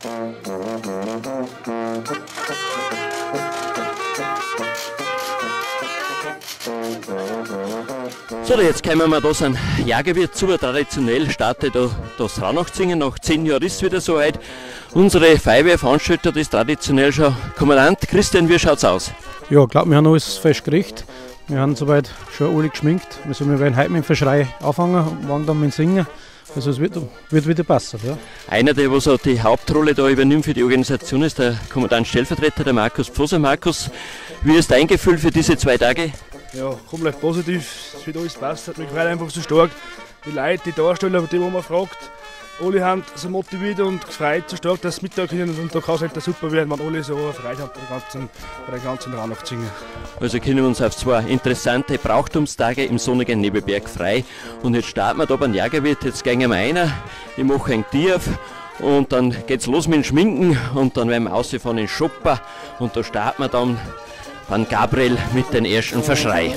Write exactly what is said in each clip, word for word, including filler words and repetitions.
So, jetzt kommen wir da zum Jägerwirt zu. Traditionell startet da das Rauhnachtsingen. Nach zehn Jahren ist es wieder soweit. Unsere Feuerwehr veranstaltet das traditionell schon. Kommandant Christian, wie schaut's aus? Ja, ich glaube, wir haben alles festgerichtet. Wir haben soweit schon alle geschminkt. Also wir werden heute mit dem Verschrei anfangen und morgen dann mit dem Singen. Also es wird, wird wieder passen. Ja. Einer, der was die Hauptrolle da übernimmt für die Organisation, ist der Kommandant Stellvertreter, der Markus Pfoser. Markus, wie ist dein Gefühl für diese zwei Tage? Ja, komplett positiv, es wird alles passt, hat mich gefreut, einfach so stark. Die Leute, die Darsteller, die wo man fragt, alle haben so motiviert und gefreut, so stark, dass sie Mittag können und da kann es halt super werden, wenn alle so Freude haben bei der ganzen, bei der ganzen Rauhnachtsingen. Also können wir uns auf zwei interessante Brauchtumstage im sonnigen Nebelberg frei. Und jetzt starten wir da beim Jägerwirt, jetzt gehen wir rein, ich mache ein Tier und dann geht's los mit dem Schminken und dann werden wir rausfahren in den Schopper und da starten wir dann beim Gabriel mit dem ersten Verschrei.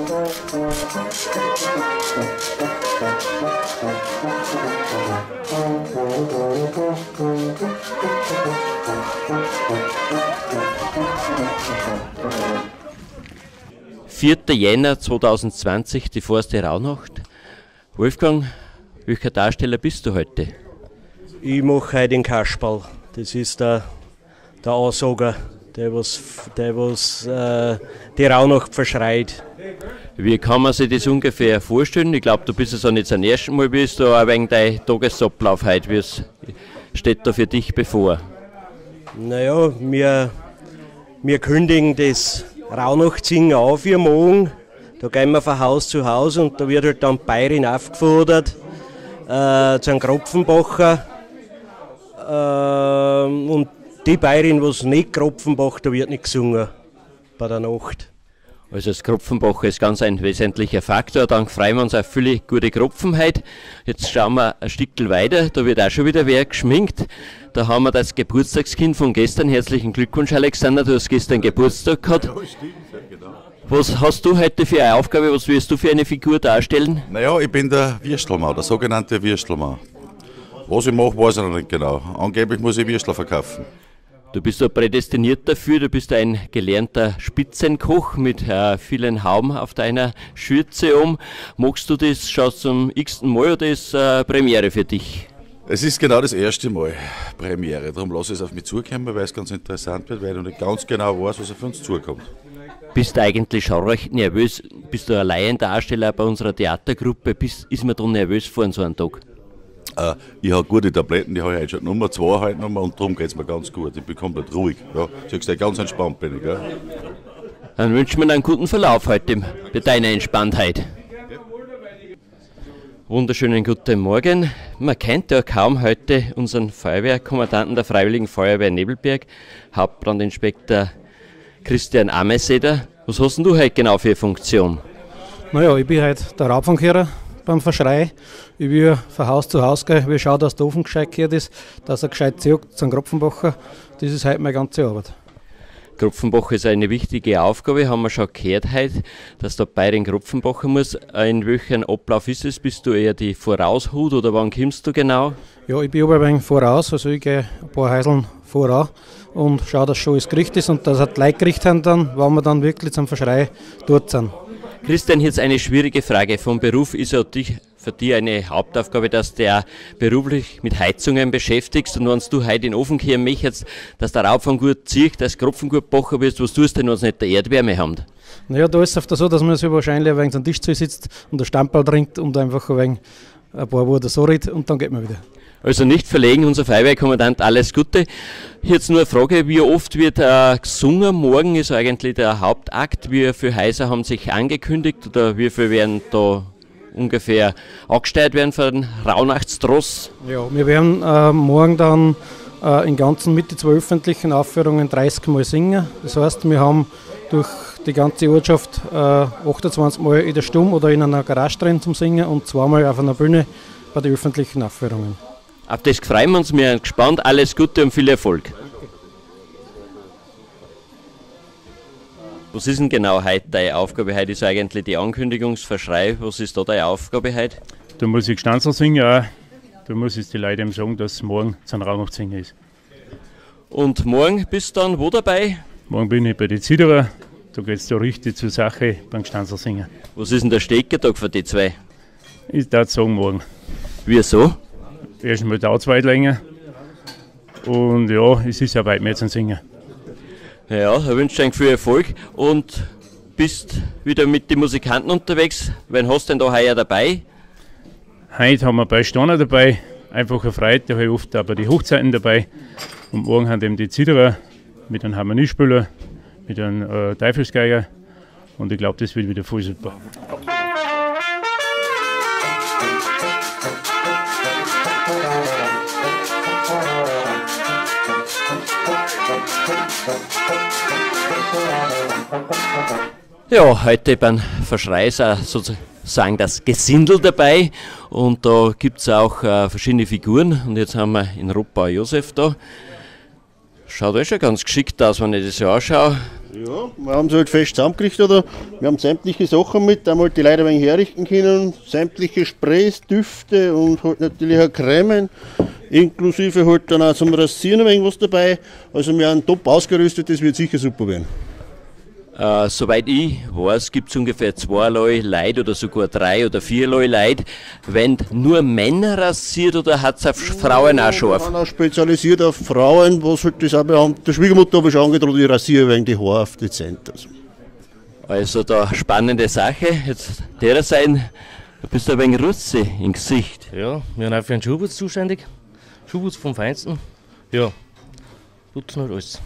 vierter Jänner zweitausendzwanzig, die vorste Rauhnacht. Wolfgang, welcher Darsteller bist du heute? Ich mache heute den Kasperl. Das ist der, der Ansager, der was, der was äh, die Rauhnacht verschreit. Wie kann man sich das ungefähr vorstellen? Ich glaube, du bist es ja nicht zum ersten Mal, wie ist da auch wegen dein Tagesablauf heute? Wie steht da für dich bevor? Naja, wir, wir kündigen das Rauhnachtssingen auf für morgen. Da gehen wir von Haus zu Haus und da wird halt dann die Bäuerin aufgefordert äh, zu einem Kropfenbacher. Äh, und die Bäuerin, die nicht Kropfenbach, da wird nicht gesungen bei der Nacht. Also das Kropfenbach ist ganz ein wesentlicher Faktor. Dann freuen wir uns auf viele gute Kropfen heute. Jetzt schauen wir ein Stückchen weiter, da wird auch schon wieder wer geschminkt. Da haben wir das Geburtstagskind von gestern. Herzlichen Glückwunsch, Alexander, du hast gestern Geburtstag gehabt. Ja, stimmt, ja, genau. Was hast du heute für eine Aufgabe, was wirst du für eine Figur darstellen? Naja, ich bin der Würstelmann, der sogenannte Würstelmann. Was ich mache, weiß ich noch nicht genau. Angeblich muss ich Würstel verkaufen. Du bist ja prädestiniert dafür, du bist ein gelernter Spitzenkoch mit äh, vielen Hauben auf deiner Schürze um. Magst du das schon zum x-ten Mal oder ist äh, Premiere für dich? Es ist genau das erste Mal Premiere, darum lasse ich es auf mich zukommen, weil es ganz interessant wird, weil ich noch nicht ganz genau weiß, was auf uns zukommt. Bist du eigentlich schon recht nervös? Bist du ein Laiendarsteller bei unserer Theatergruppe? Bist, ist man da nervös vor so einem Tag? Äh, ich habe gute Tabletten, die habe ich heute schon Nummer zwei heute Nummer und darum geht es mir ganz gut. Ich bin komplett ruhig. Ja. Siehst du, ganz entspannt bin ich. Gell? Dann wünschen wir einen guten Verlauf heute bei deiner Entspanntheit. Wunderschönen guten Morgen. Man kennt ja kaum heute unseren Feuerwehrkommandanten der Freiwilligen Feuerwehr Nebelberg, Hauptbrandinspektor Christian Ameseder. Was hast denn du heute genau für eine Funktion? Naja, ich bin heute der Raupenfahrer beim Verschrei. Ich will von Haus zu Haus gehen, wir schauen, dass der Ofen gescheit gehört ist, dass er gescheit zieht zum Kropfenbacher. Das ist heute meine ganze Arbeit. Kropfenbacher ist eine wichtige Aufgabe, haben wir schon gehört heute, dass der bei den Kropfenbacher muss. In welchem Ablauf ist es? Bist du eher die Voraushut oder wann kommst du genau? Ja, ich bin aber ein wenig voraus, also ich gehe ein paar Häuseln voraus und schaue, dass schon alles gerichtet ist und dass die Leute gerichtet haben, dann, wenn wir dann wirklich zum Verschrei dort sind. Christian, jetzt eine schwierige Frage. Vom Beruf ist ja dich, für dich eine Hauptaufgabe, dass du ja beruflich mit Heizungen beschäftigst und wenn du heute in den Ofen kehren möchtest, dass der Rauchfang gut zieht, dass Kropfen gut backen wirst, was tust du denn, wenn sie nicht der Erdwärme haben? Naja, da ist es oft so, dass man sich wahrscheinlich ein wenig am Tisch sitzt und ein Stamperl trinkt und einfach ein wenig ein paar Worte so redet und dann geht man wieder. Also nicht verlegen, unser Feuerwehrkommandant, alles Gute. Jetzt nur eine Frage, wie oft wird äh, gesungen? Morgen ist eigentlich der Hauptakt. Wie viele Häuser haben sich angekündigt oder wie viele werden da ungefähr angesteuert werden für den Rauhnachtstross? Ja, wir werden äh, morgen dann äh, in ganzen mit den zwei öffentlichen Aufführungen dreißig Mal singen. Das heißt, wir haben durch die ganze Ortschaft äh, achtundzwanzig Mal in der Stumm oder in einer Garage drin zum Singen und zweimal auf einer Bühne bei den öffentlichen Aufführungen. Auf das freuen wir uns, wir sind gespannt. Alles Gute und viel Erfolg. Was ist denn genau heute deine Aufgabe? Heute ist eigentlich die Ankündigungsverschrei. Was ist da deine Aufgabe heute? Da muss ich Stanzel singen auch. Da muss ich die Leute eben sagen, dass es morgen zum Rauhnachtssingen ist. Und morgen bist du dann wo dabei? Morgen bin ich bei den Ziderer. Da geht es da richtig zur Sache beim Gstanzl singen. Was ist denn der Steckertag für die zwei? Ich darf sagen morgen. Wieso? Erstmal dauert es weit länger. Und ja, es ist ja weit mehr zum Singen. Ja, ich wünsche dir viel Erfolg und bist wieder mit den Musikanten unterwegs. Wen hast du denn da heuer dabei? Heute haben wir bei Steiner dabei. Einfach eine Freude, da habe ich oft auch bei den Hochzeiten dabei. Und morgen haben eben die Ziderer mit einem Harmoniespieler, mit einem äh, Teufelsgeiger. Und ich glaube, das wird wieder voll super. Ja, heute beim Verschrei ist auch sozusagen das Gesindel dabei und da gibt es auch äh, verschiedene Figuren und jetzt haben wir in Ruppau Josef da. Schaut auch schon ganz geschickt aus, wenn ich das so anschaue. Ja, wir haben es halt fest zusammengekriegt, oder? Wir haben sämtliche Sachen mit, einmal die Leute ein wenig herrichten können, sämtliche Sprays, Düfte und halt natürlich auch Cremen, inklusive halt dann auch zum Rasieren ein wenig was dabei. Also wir haben top ausgerüstet, das wird sicher super werden. Äh, soweit ich weiß, gibt es ungefähr zwei Leute oder sogar drei oder vier Leute. Wenn nur Männer rasiert oder hat es auf Frauen auch scharf? Wir haben auch spezialisiert auf Frauen, was halt das auch bei der Schwiegermutter habe ich schon angedroht, ich rasiere wegen die Haare auf dezent. Also. also da spannende Sache. Jetzt der sein, du bist ein wenig Rutze im Gesicht. Ja, wir sind auch für den Schuhputz zuständig. Schuhputz vom Feinsten. Ja, putzen halt alles.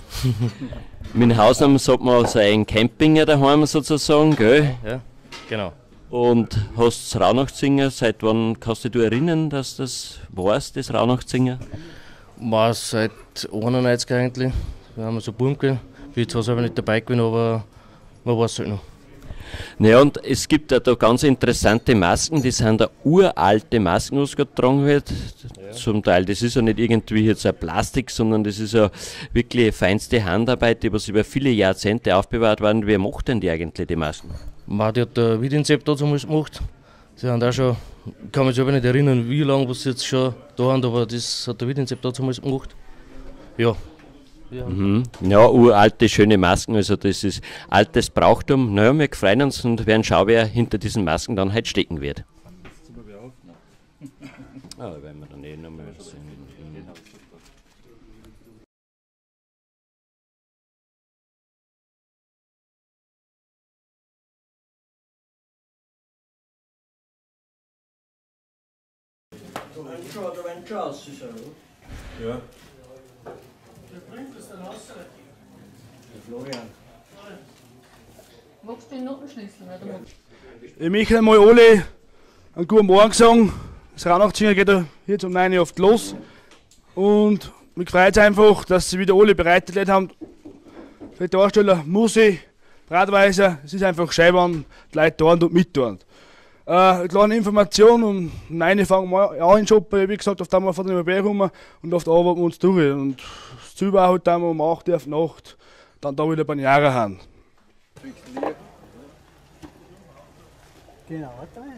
Mit Hausnamen sagt man so ein Campinger daheim sozusagen, gell? Ja, genau. Und hast das Rauhnachtsingen, seit wann kannst du dich erinnern, dass das warst, das Rauhnachtsingen? War seit einundneunzig eigentlich. Wir haben so Buben gewesen. Bin zwar selber nicht dabei gewesen, aber man weiß es halt noch. Naja, und es gibt ja da ganz interessante Masken, die sind da uralte Masken, was gerade getragen wird. Ja. Zum Teil, das ist ja nicht irgendwie jetzt ein Plastik, sondern das ist ja wirklich feinste Handarbeit, die was über viele Jahrzehnte aufbewahrt worden. Wer macht denn die eigentlich, die Masken? Man, die hat der Wiedinsepp damals gemacht. Sie haben auch schon, ich kann mich selber nicht erinnern, wie lange was sie jetzt schon da haben, aber das hat der Wiedinsepp damals gemacht. Ja. Ja. Mhm. Ja, uralte, schöne Masken, also das ist altes Brauchtum. Naja, wir freuen uns und werden schauen, wer hinter diesen Masken dann halt stecken wird. Ah, werden wir dann eh noch mal sehen. Ja. Magst du den Notenschlüssel? Ich möchte einmal alle einen guten Morgen sagen. Das Rauhnachtssingen geht ja jetzt um neun Uhr oft los. Und mich freut es einfach, dass sie wieder alle bereitet haben. Für die Darsteller, Musik, Bratweiser. Es ist einfach schön, wenn die Leute da und mittun. Äh, eine kleine Information, um neun Uhr fangen wir an in Shoppen, wie gesagt, auf der wir von den Berg rum und auf der arbeiten wir uns durch. Und das Ziel war halt dann um acht Uhr auf Nacht, dann da wieder bei den Jahren haben. Genau,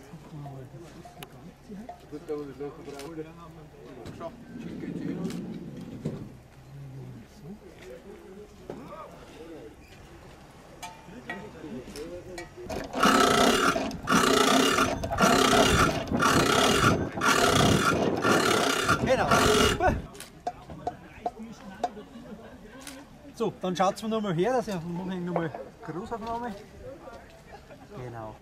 Genau. So, dann schaut es mir nochmal her, dass ich auf dem Umhang nochmal Großaufnahme. Genau.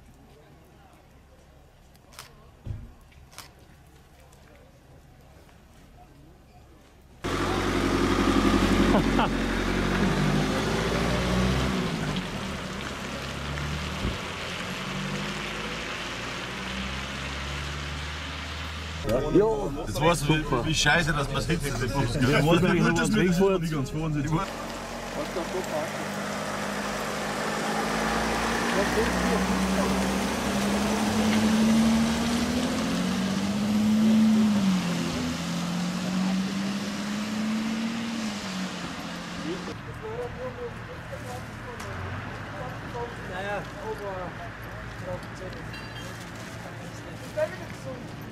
Ja, das war's, wie, wie scheiße, dass man es hinten sieht. Ich weiß nicht, ob das nicht vor nicht ganz vor uns ist. Naja, aber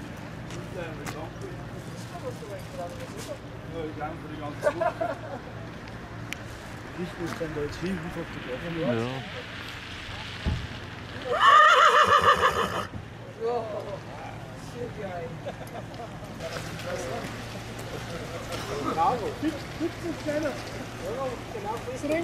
Ja, ich danke für die ganze Woche. Wichtig ist dann da jetzt hin, wie fotografieren wir. Ja. Bravo. siebzig kleiner. Ja, genau das Ring.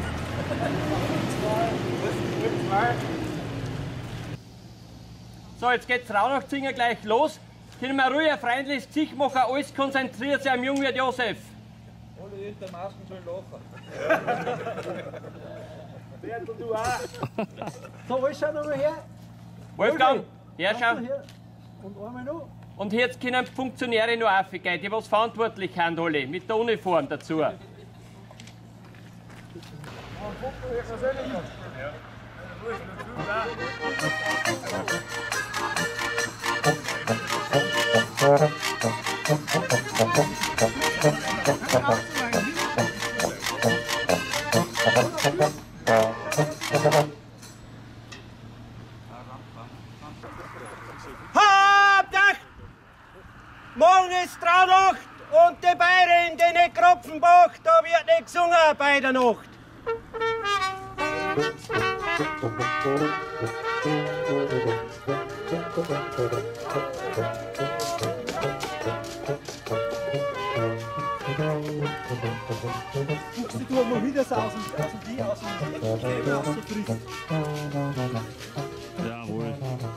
So, jetzt geht's Rauhnachtsingen gleich los. Können wir ruhig ein freundliches Gesicht machen, alles konzentriert sich am Jungwirt Josef. Alle hinter der Masken sollen lachen. Bertel, du auch. So, alles schau noch mal her. Wolfgang, her schau. Und einmal noch. Und jetzt können die Funktionäre noch aufgehen, die was verantwortlich sind alle, mit der Uniform dazu. Ja. Hauptach! Morgen ist Traunacht und die Bayern, die nicht Kropfenbach, da wird nicht gesungen bei der Nacht. Guckst du mal wieder so aus dem die aus dem Leben aus so frisch. Jawohl.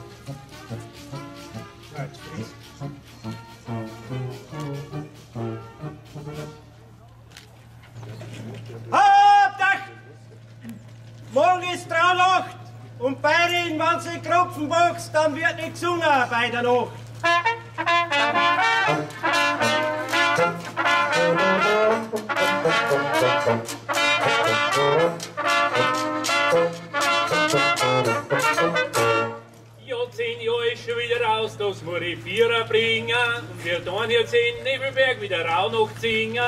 Hauptach! Morgen ist Traunacht und Bayern, wenn sie Kropfen wächst, dann wird nicht gesungen bei der Nacht. Ja, zehn Jahre ist schon wieder raus, das muss ich Vierer bringen. Und wir tun jetzt in Nebelberg wieder Rauhnacht singen.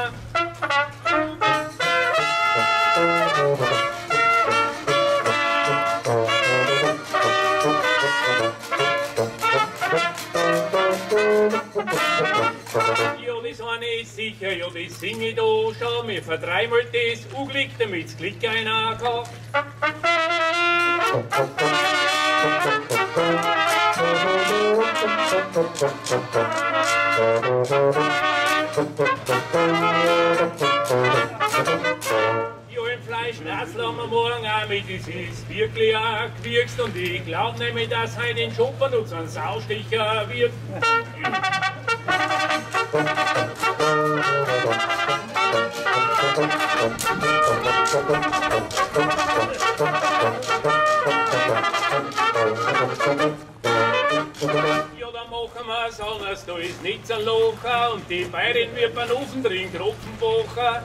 Ja, das eine ist sicher, ja, das singe ich da schon. Mir verdreimal das Uglick, damit's Klick einer kann. Ja, im Fleisch Nassel haben wir morgen auch mit, das ist wirklich auch gewirkst und ich glaub nämlich, dass heute in Schuppen und so ein Sausticher wird. Ja, dann machen wir's anders, da ist nichts ein Locher und die Bayern wird beim Ofen drin Kropfen bachen.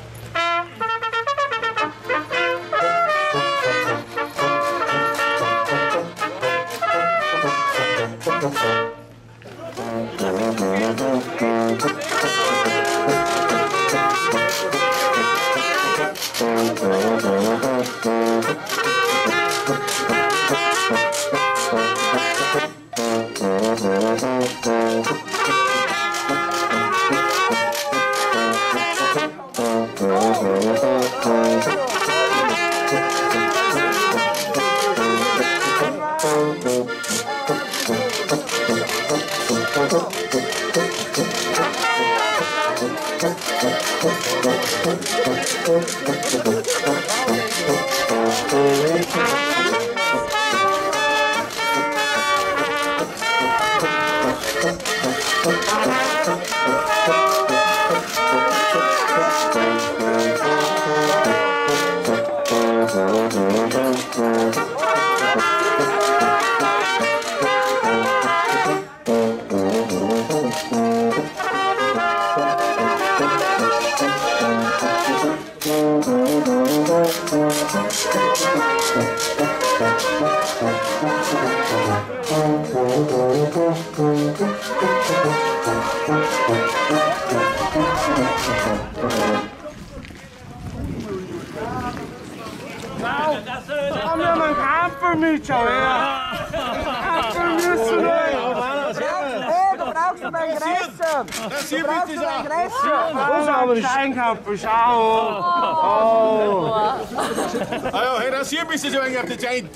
Haben wir mal einen Kampf mit, schau her! Kampf müssen wir! Hey, du brauchst mal rasieren! Rasieren bitte so! Wo haben wir den Steinkampf? Schau! Oh! Ah ja, hey, rasieren müssen Sie eigentlich auf die Zeit!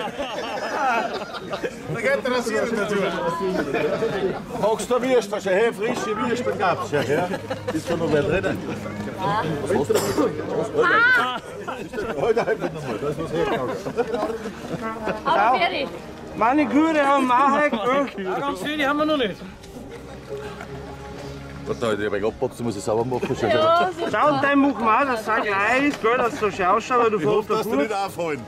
Da geht der Rasierer dazu! Magst du Würst? Schau her, frische Würste gab's. Schau her, ist da noch wer drinnen? Was hast du da? Heute einfach nochmal, da ist was hergekommen. Aber fertig! Meine Kühe haben wir auch heute. Ganz viele haben wir noch nicht. Warte, halt, ich habe abgepackt, muss ich sauber machen. Schau, Ja, schau, und dann machen wir auch, dass es auch gleich ist, gell, dass es so ausschaut, weil du ich hoffe, dass du nicht auffallen.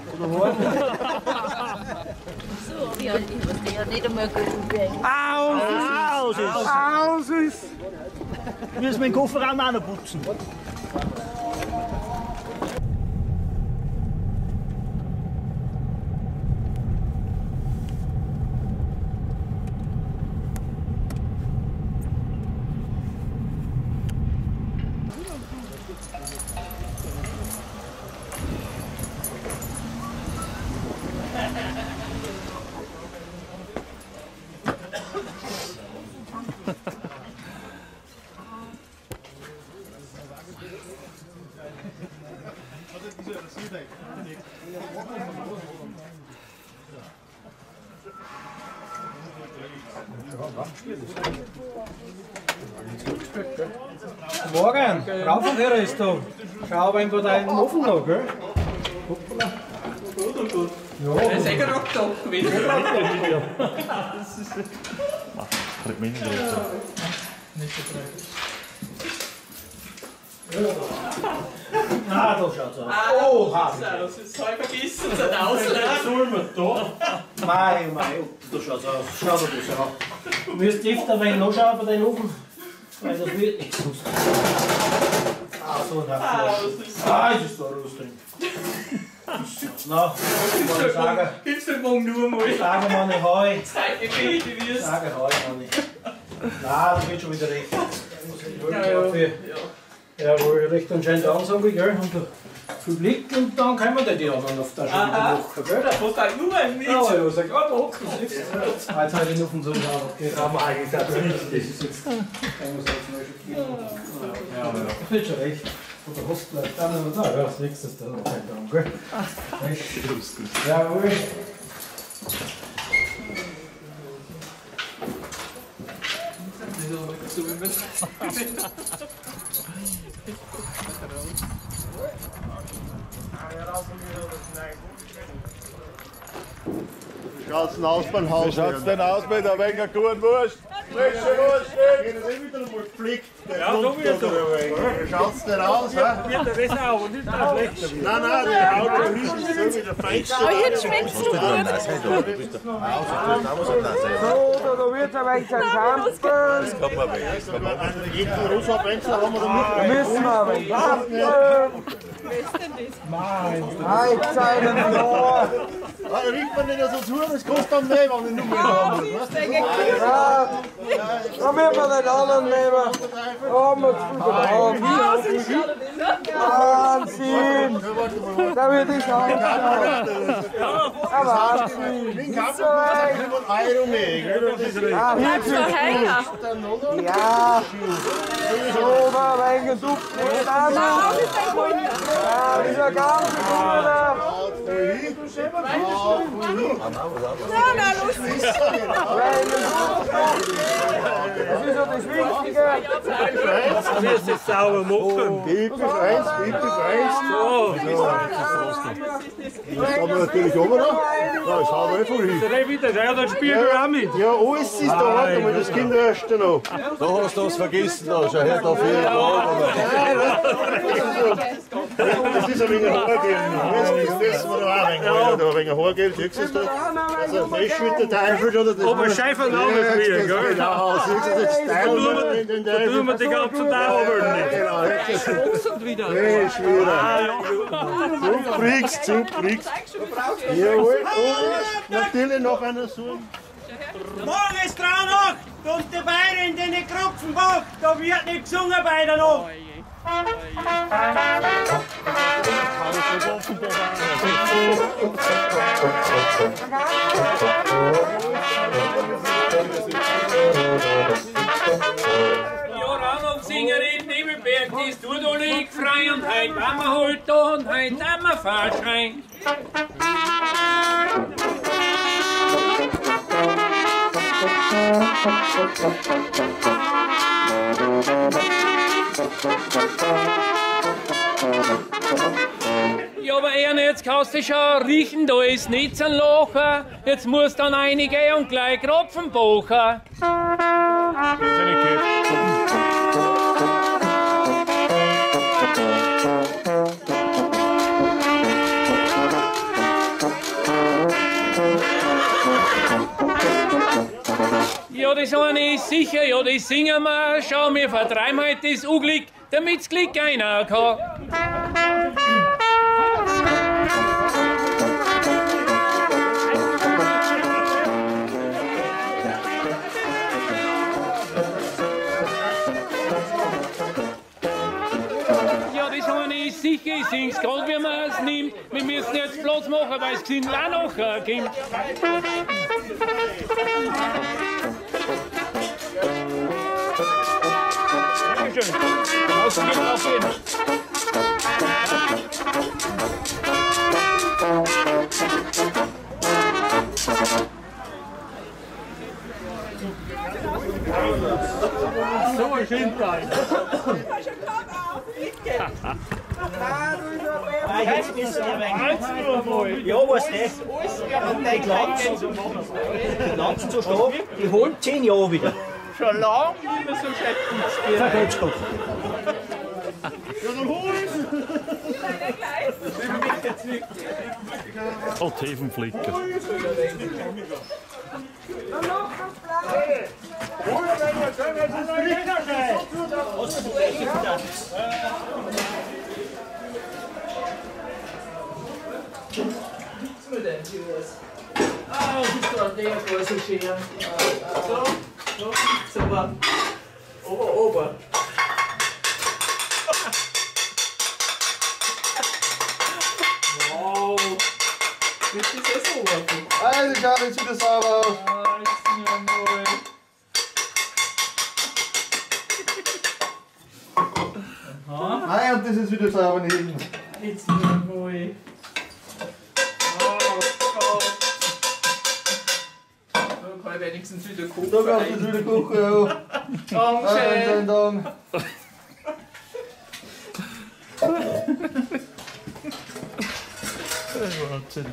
So, ja, ich muss ja nicht einmal gut werden. Aus! Aus! Aus ist! Müssen wir den Kofferraum auch noch putzen. Morgen, Raufenhörer ist da. Schau aber irgendwo da in den Ofen noch, gell? Hoppala. Ja, Er ist eh gerade abgetaucht gewesen. Ah, da schaut's aus. Oh, das ist voll vergessen, das hat ausgelassen. Sollen wir da? Mei, mei, da schaut's aus. Schau dir das an. Du wirst öfter ein wenig nachschauen bei deinem Ofen. Weil das wird nichts sonst. Ah, so ein Hackfleisch. Ah, es ist da Rost drin. Na, ich muss sagen. Gib's den morgen nur mal. Sagen wir nicht Heu. Zeig dir, wie du wirst. Sagen Heu noch nicht. Nein, das wird schon wieder recht. Ja, ja. Jawohl, recht anscheinend Ansage, gell? Und viel Blick und dann können wir die anderen auf der schon wieder machen, gell? Das hat halt nur ein Witz. Ja, ja, sag, ah, da hocken sie jetzt. Jetzt habe ich noch so einen Das haben wir eigentlich auch nicht. Das ist jetzt. Kann man sagen, mal schockieren. Ja, ja. Das wird schon recht. Und der Host bleibt dann und da. Ja, das nächste ist dann noch kein Dank, gell? Jawohl. Wie schaut's denn aus beim Haus? Wie schaut's denn aus mit der Wenger guten Wurst? Frische Wurst, Geht das eh wieder mal gepflegt? Ja, so wie so. Wie schaut's denn aus? Hä? Wird der besser auch und nicht der schlechter. Nein, nein, die Haut der Riechen ist so wie der Feinste. Aber jetzt schmeckst du gut. So, da wird aber echt ein Kampf. Das kann man weg. Das kann man weg. Jeden rosa Benzler haben wir da Da müssen wir aber einen Kampf. Nein, seinen Flor. Da riecht man nicht so zu, das kostet dann mehr, wenn ich nur mehr haben muss. Ja, da wird man den anderen nehmen. Da haben wir zu viel gebraucht. Wahnsinn! Da wird ich auch. Ja, Wahnsinn! Den Kampf fünfhundert Euro mehr. Ja, hier ja, so war mein Gesuch. Ja, dieser ganze Bruder. Na, na, lustig. Das ist ja das Wichtige. Das ist jetzt sauber machen. Gib es eins, gib es eins. So. Das haben wir natürlich auch noch. Ja, das haben wir eh voll hin. Der wieder, der hat ein Spiegel auch mit. Ja, alles ist da, warte mal, das Kind erst noch. Da hast du was vergessen, da. Schau her, da fehlt Das ist ein wenig Haargel. Das ist mir da auch ein wenig. Da ein wenig Haargel, siehst du das da? Also frisch mit der Teufel oder das? Aber Scheifer noch nicht mehr, gell? Genau, siehst du das Teufel in den Teufel? Da tun wir die ganzen Dauer nicht. Genau, Und wieder. frisch wieder. Du kriegst, du kriegst. Jawohl, und natürlich noch einer so. Morgen ist Traunacht und die Bayern in den Kropfenbach. Da wird nicht gesungen bei der Nacht. Ja, Raunauf-Sängerin Nebelberg, das tut alle frei und heut waren wir halt da und heut haben wir Fahrschein. Ja, aber Erne, jetzt kannst du schon riechen, da ist nichts ein Locher. Jetzt muss dann einige und gleich Kropfen bochen. Ja, das eine ist sicher, ja, das singen wir. Schau, wir vertreiben halt das Unglück, damit's Glück einer kann. Ja, das eine ist sicher, ich sing's grad, wie man es nimmt. Wir müssen jetzt Platz machen, weil es sind auch noch kommt. Dankeschön. Ausgehen, ausgehen. So ein Schindlein. Jetzt müssen wir weg. Ja, was nicht? Die Glanzen, die Glanzen zu stark, die holen zehn Jahre wieder. Schon lange nicht mehr so schätzen. Vergeht's doch. Ja, dann hol's! Oh, Tiefenflicker. Ah, was ist da der große Scheren? So, so, super. Ober, ober. Wow. Jetzt ist es ober. Also, schau, jetzt wieder sauber aus. Ah, jetzt sind wir mal. Aha. Nein, und das ist wieder sauber nicht hin. Jetzt sind wir mal. Da kann ich wenigstens wieder kochen. Da kannst du jetzt wieder kochen, ja. Dankeschön. Danke. Wahnsinn.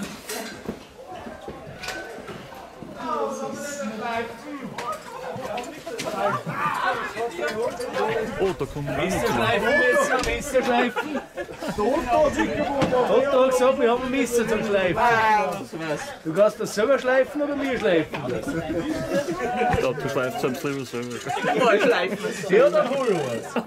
Oh, da kommt ein Messerschleifen, Messer, Messerschleifen. Hat er gesagt, wir haben ein Messer zum Schleifen. Du kannst das selber schleifen oder wir schleifen? Ich glaube, du schleifst es lieber selber. Mal schleifen. Ja, dann hol was.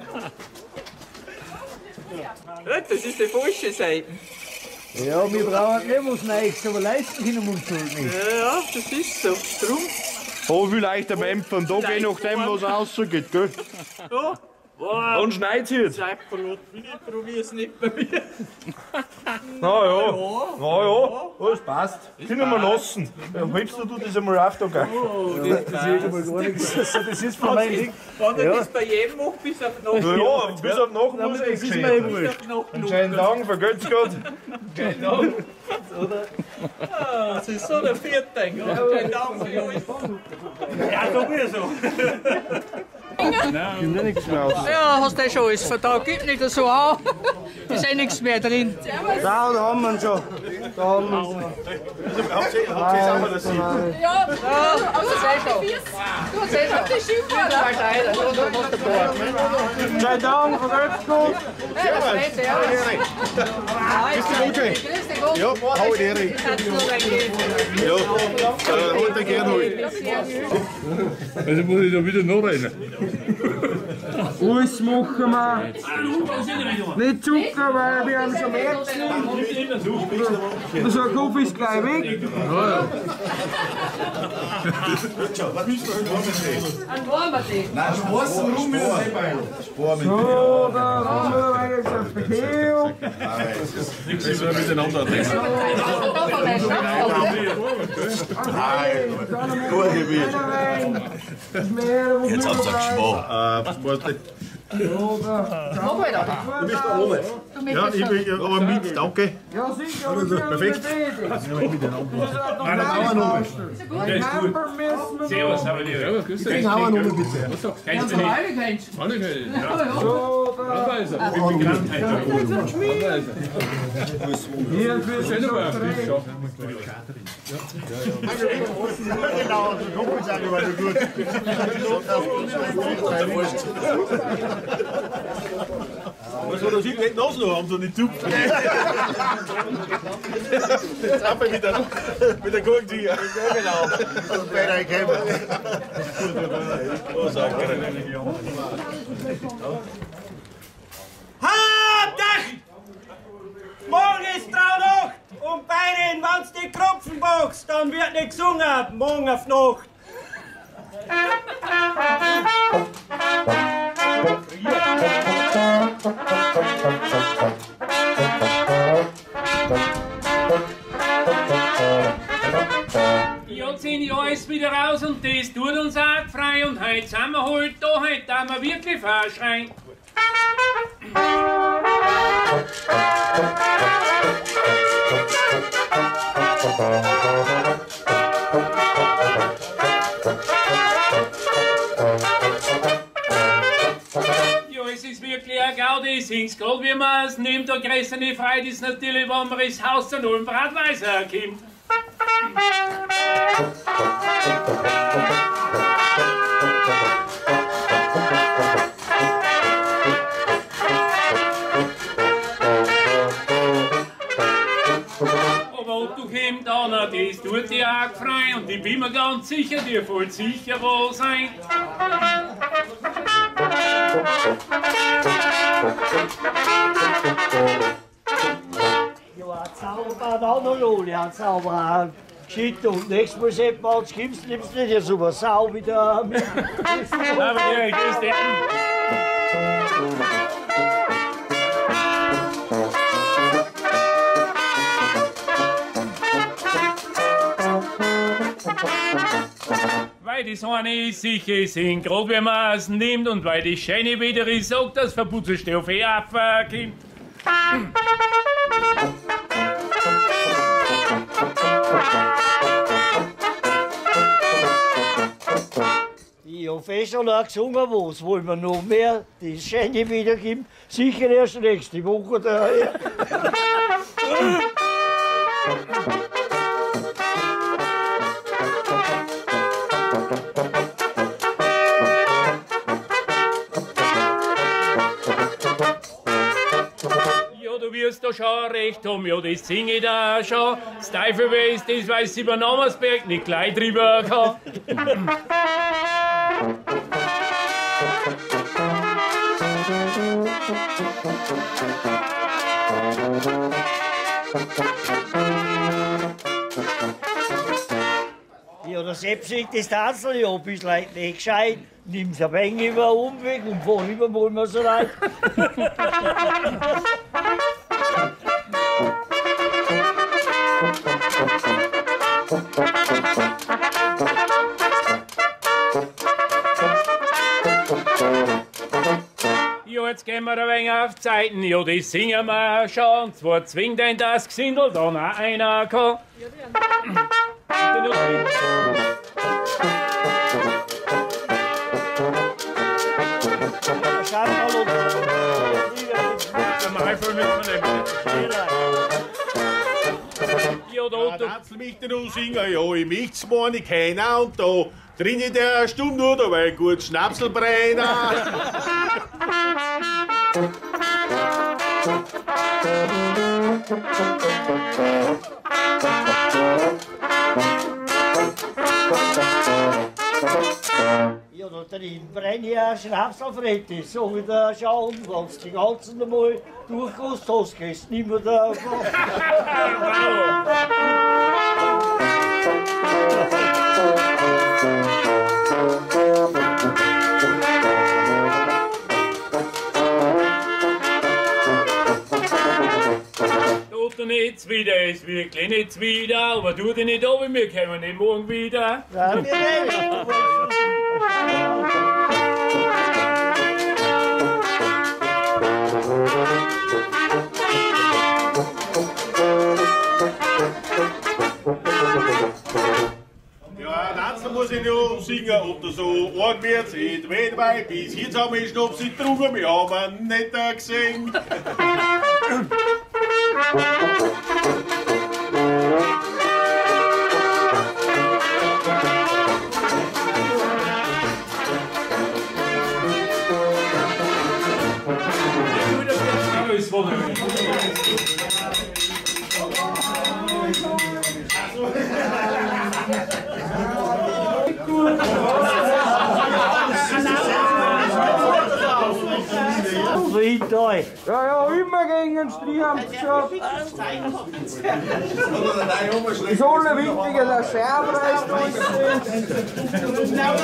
Das ist die falsche Seite. Ja, wir brauchen nicht was Neues, aber leisten können wir uns halt nicht. Ja, ja, das ist so. Drum. Oh, wie leicht am Empfen, da je nachdem, was rausgeht, gell? Ja. Wow. Und schneit jetzt. Scheibverlot, ich probier's nicht bei mir. Na ja, na ja, das passt. Können wir lassen. Ja, hebst du das einmal auf, da, gell? Oh, das ist einmal gar nichts. Das ist von meinem Ding. Wenn er das bei jedem macht, bis auf Nacht. Na ja, bis auf Nacht muss ich geschehen. Einen schönen Tag, vergelt's Gott. Schönen Dank. Ah, das ist so der Viertag. Schönen Dank. Ja, sowieso. Nein, kommt ja nichts mehr aus. Ja, hast du schon alles vertagt. Gib nicht so an. Ist eh nichts mehr drin. Da, da haben wir ihn schon. Da haben wir ihn. Habt ihr auch das sehen? Ja, ja, aber das ist schon. Du hast eh schon. Die Schimpfer, Schönen Dank, vergelt's Gott. Bist du gut, schön? Ja, hau ich dir. Ja, äh, hol dir gern hol. Also muss ich da wieder nachrennen. Alles machen wir. Nicht Zucker, weil wir haben schon Märzen. Und so ein Kopf ist gleich weg. Ja, ja. Was müssen wir heute machen? An warmen Tee. Nein, Spaß rum mit dem Seebeil. Spar mit So, da haben wir weitergeschafft. Nichts über miteinander reden. Jetzt habt ihr einen Geschmack. Du bist da oben. Ja, ich bin ja aber mit, danke. Ja, sicher. Perfekt. Nein, das auch noch. Der ist gut. Servus, aber die Römer, grüß dich. Ich auch noch bitte. Was sagst du? Kennst du nicht? Alle kennen. Ja. So, da ist er. Ich bin gerade ein hier für die Schöneberg. Genau, die Kumpel sagen, weil du gut. Was soll das hinten noch so haben, so eine Zupf? Jetzt ab mit der, mit der Gurkenzieher. Ja, genau. Das wäre ein Kämmer. So sagt er. Hauptach! Morgen ist Traunacht und Bayern, wenn's die Kropfen boxt, dann wird nicht gesungen, morgen auf Nacht. Ja, zehn Jahre ist wieder raus und das tut uns auch frei und heute sind wir halt da, heute da wir wirklich verschreien. Ja, es ist wirklich ein Gaudi, ich sing's grad wie man es nimmt, der größte Freude ist natürlich, wenn man das Haus zu null Bratweißer kommt. Aber ob du kommst, Anna, das tut dich auch frei und ich bin mir ganz sicher, dir voll sicher wohl sein. Ja, ein Zauberbad auch noch ohne, ein Zauberbad. Shit, und nächstes Mal sieht man, jetzt gibt's nimmst nicht so eine Sau wieder mit. Aber ja, ich grüß dich. Weil das eine ist sicher, sind gerade wenn man es nimmt und weil das Schöne wieder ist, sagt das Verputzerstoff eh abkommt. Ich habe eh schon auch gesungen, was wollen wir noch mehr, das Schöne wiedergeben, sicher erst nächste Woche daher. Du wirst da schon recht haben, ja, das singe ich da schon. Das Teufelweiß, das weiß über Namensberg nicht gleich drüber kann. Ja, der Sepp singt das Tanzel, ja, bist leicht nicht gescheit. Nimm's ein wenig über einen Umweg und fahr lieber mal mal so weit. Ja, jetzt gehen wir ein wenig auf Zeiten, ja, das singen wir schon. Und zwar zwingt ein das Gesindel, dann auch einer kann. Ja, da tanzen mich den singen, ja, ich möcht's mir nicht keiner und da drin in der Stunde nur dabei gut Schnapselbrenner. Ja, da drin brenne ich ein Schnapselfrette, so wie der Schauen, wenn du die ganzen einmal durchgehst hast, gehst du nicht mehr da. hoffe nicht wieder, ist wirklich nicht wieder, aber tu dich nicht an, wir kommen nicht morgen wieder. Ja, wir Ja, Tanzen muss ich noch singen oder so. Arg wird's nicht weh dabei. Bis jetzt haben wir Schnaps getrunken, wir haben ihn nicht gesehen. Ja, ja, immer gegen den Strich haben sie gesagt. Das Allerwichtige, der Scherbenreis da ist. Ja,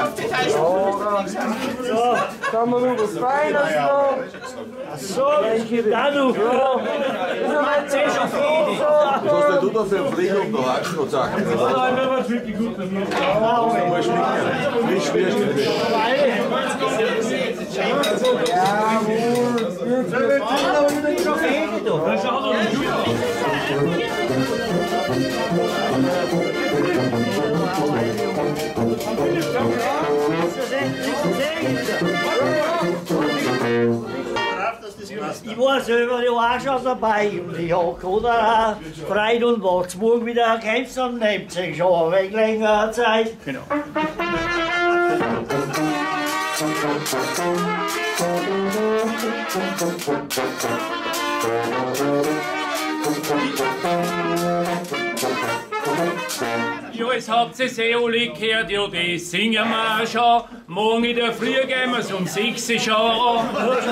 da haben wir noch was Feines noch. So, ich gebe da noch. Ja, das ist schon viel. Was hast denn du da für einen Fliegen da hast du gesagt? Nein, das war wirklich gut. Du musst schwingen. Wie schwierst du das? Ich war selber ja auch schon dabei und ich habe gerade auch Freude und wachs morgen wieder erkämpft und nehmt sich schon ein wenig längere Zeit. Genau. Ja, es habt ihr sehr alle gehört, ja, das singen wir auch schon. Morgen in der Früh gehen wir es um sechs Uhr schon.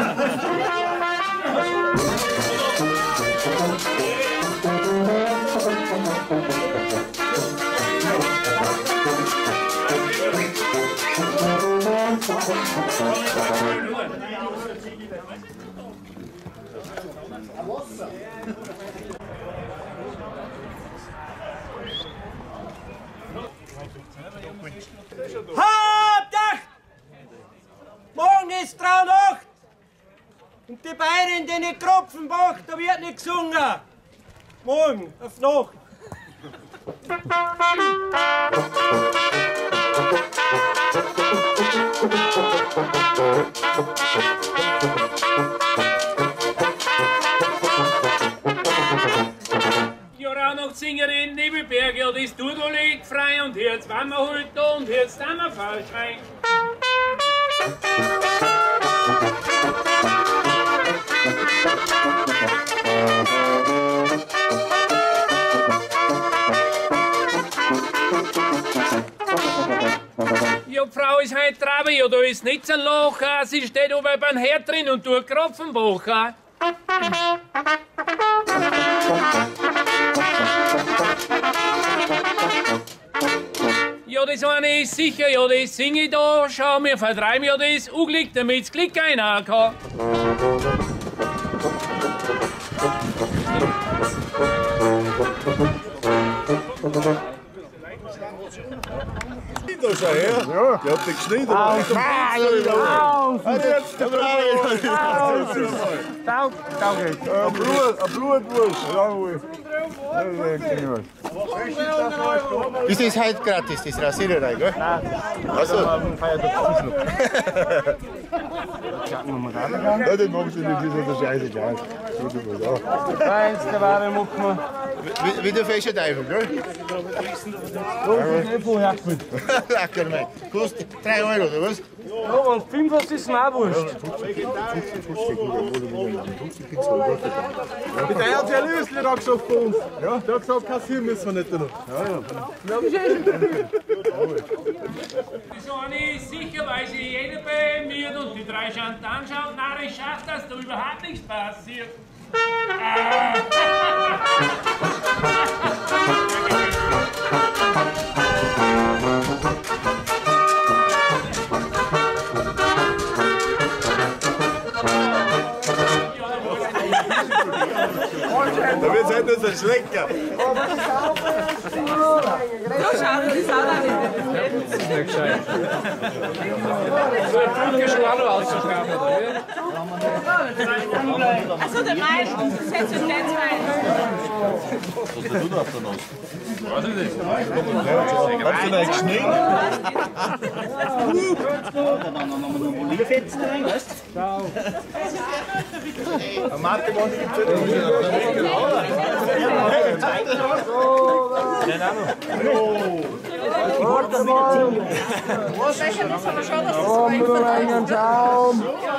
Hauptach! Morgen ist Traunacht! Und die Bayern, die nicht Kropfenbach, da wird nicht gesungen! Morgen, auf Nacht! Ja, Rauhnachtssingerin Nebelberg, ja, das tut alle frei und jetzt waren wir halt da und jetzt sind wir falsch rein. Ja, die Frau ist heute Trabe, ja, da ist nichts ein Loch, sie steht oben beim Herd drin und tut Kropfenbach. Ja, das eine ist sicher, ja, das singe ich da, schau mir vertreiben, ja, das Unglück, damit's Glück keiner kann. Da schau her. Ja. Die hat dich geschnitten. Aus! Danke, danke. Ein Blut, ein Blutwurst. Jawohl. Ist das heute gratis, das Rasiererei, gell? Nein. Achso. Ja, den magst du nicht, das ist der scheißegal. Feinste Ware machen wir. Wie, wie der fesche Teufel, gell? Lecker, mein. Kostet drei Euro, oder was? Ja, und fünf hast du es auch wurscht. Der hat ja Lösli da geschafft bei uns. Ja, der hat gesagt, kassieren müssen wir nicht noch. Ja, ja. Ja, das ist eh schon. Das eine ist sicher, weil sie jeder bei mir und die drei schauen anschauen, nein, ich schaff, dass da überhaupt nichts passiert. Da wird seid das ein Schlecker. Ja, schau, das ist auch nicht. Das ist nicht gescheit. So ein Brücke schon auch noch auszuschreiben, oder? Also der Mai, setz euch den rein. Was hast du da auf der Nase? Weiß ich nicht. Hast du nicht geschnitten? Wieder fetzen rein, weißt du? Martin, was gibt es denn? Was ist denn das? Aber schon, dass das so einen Schaum.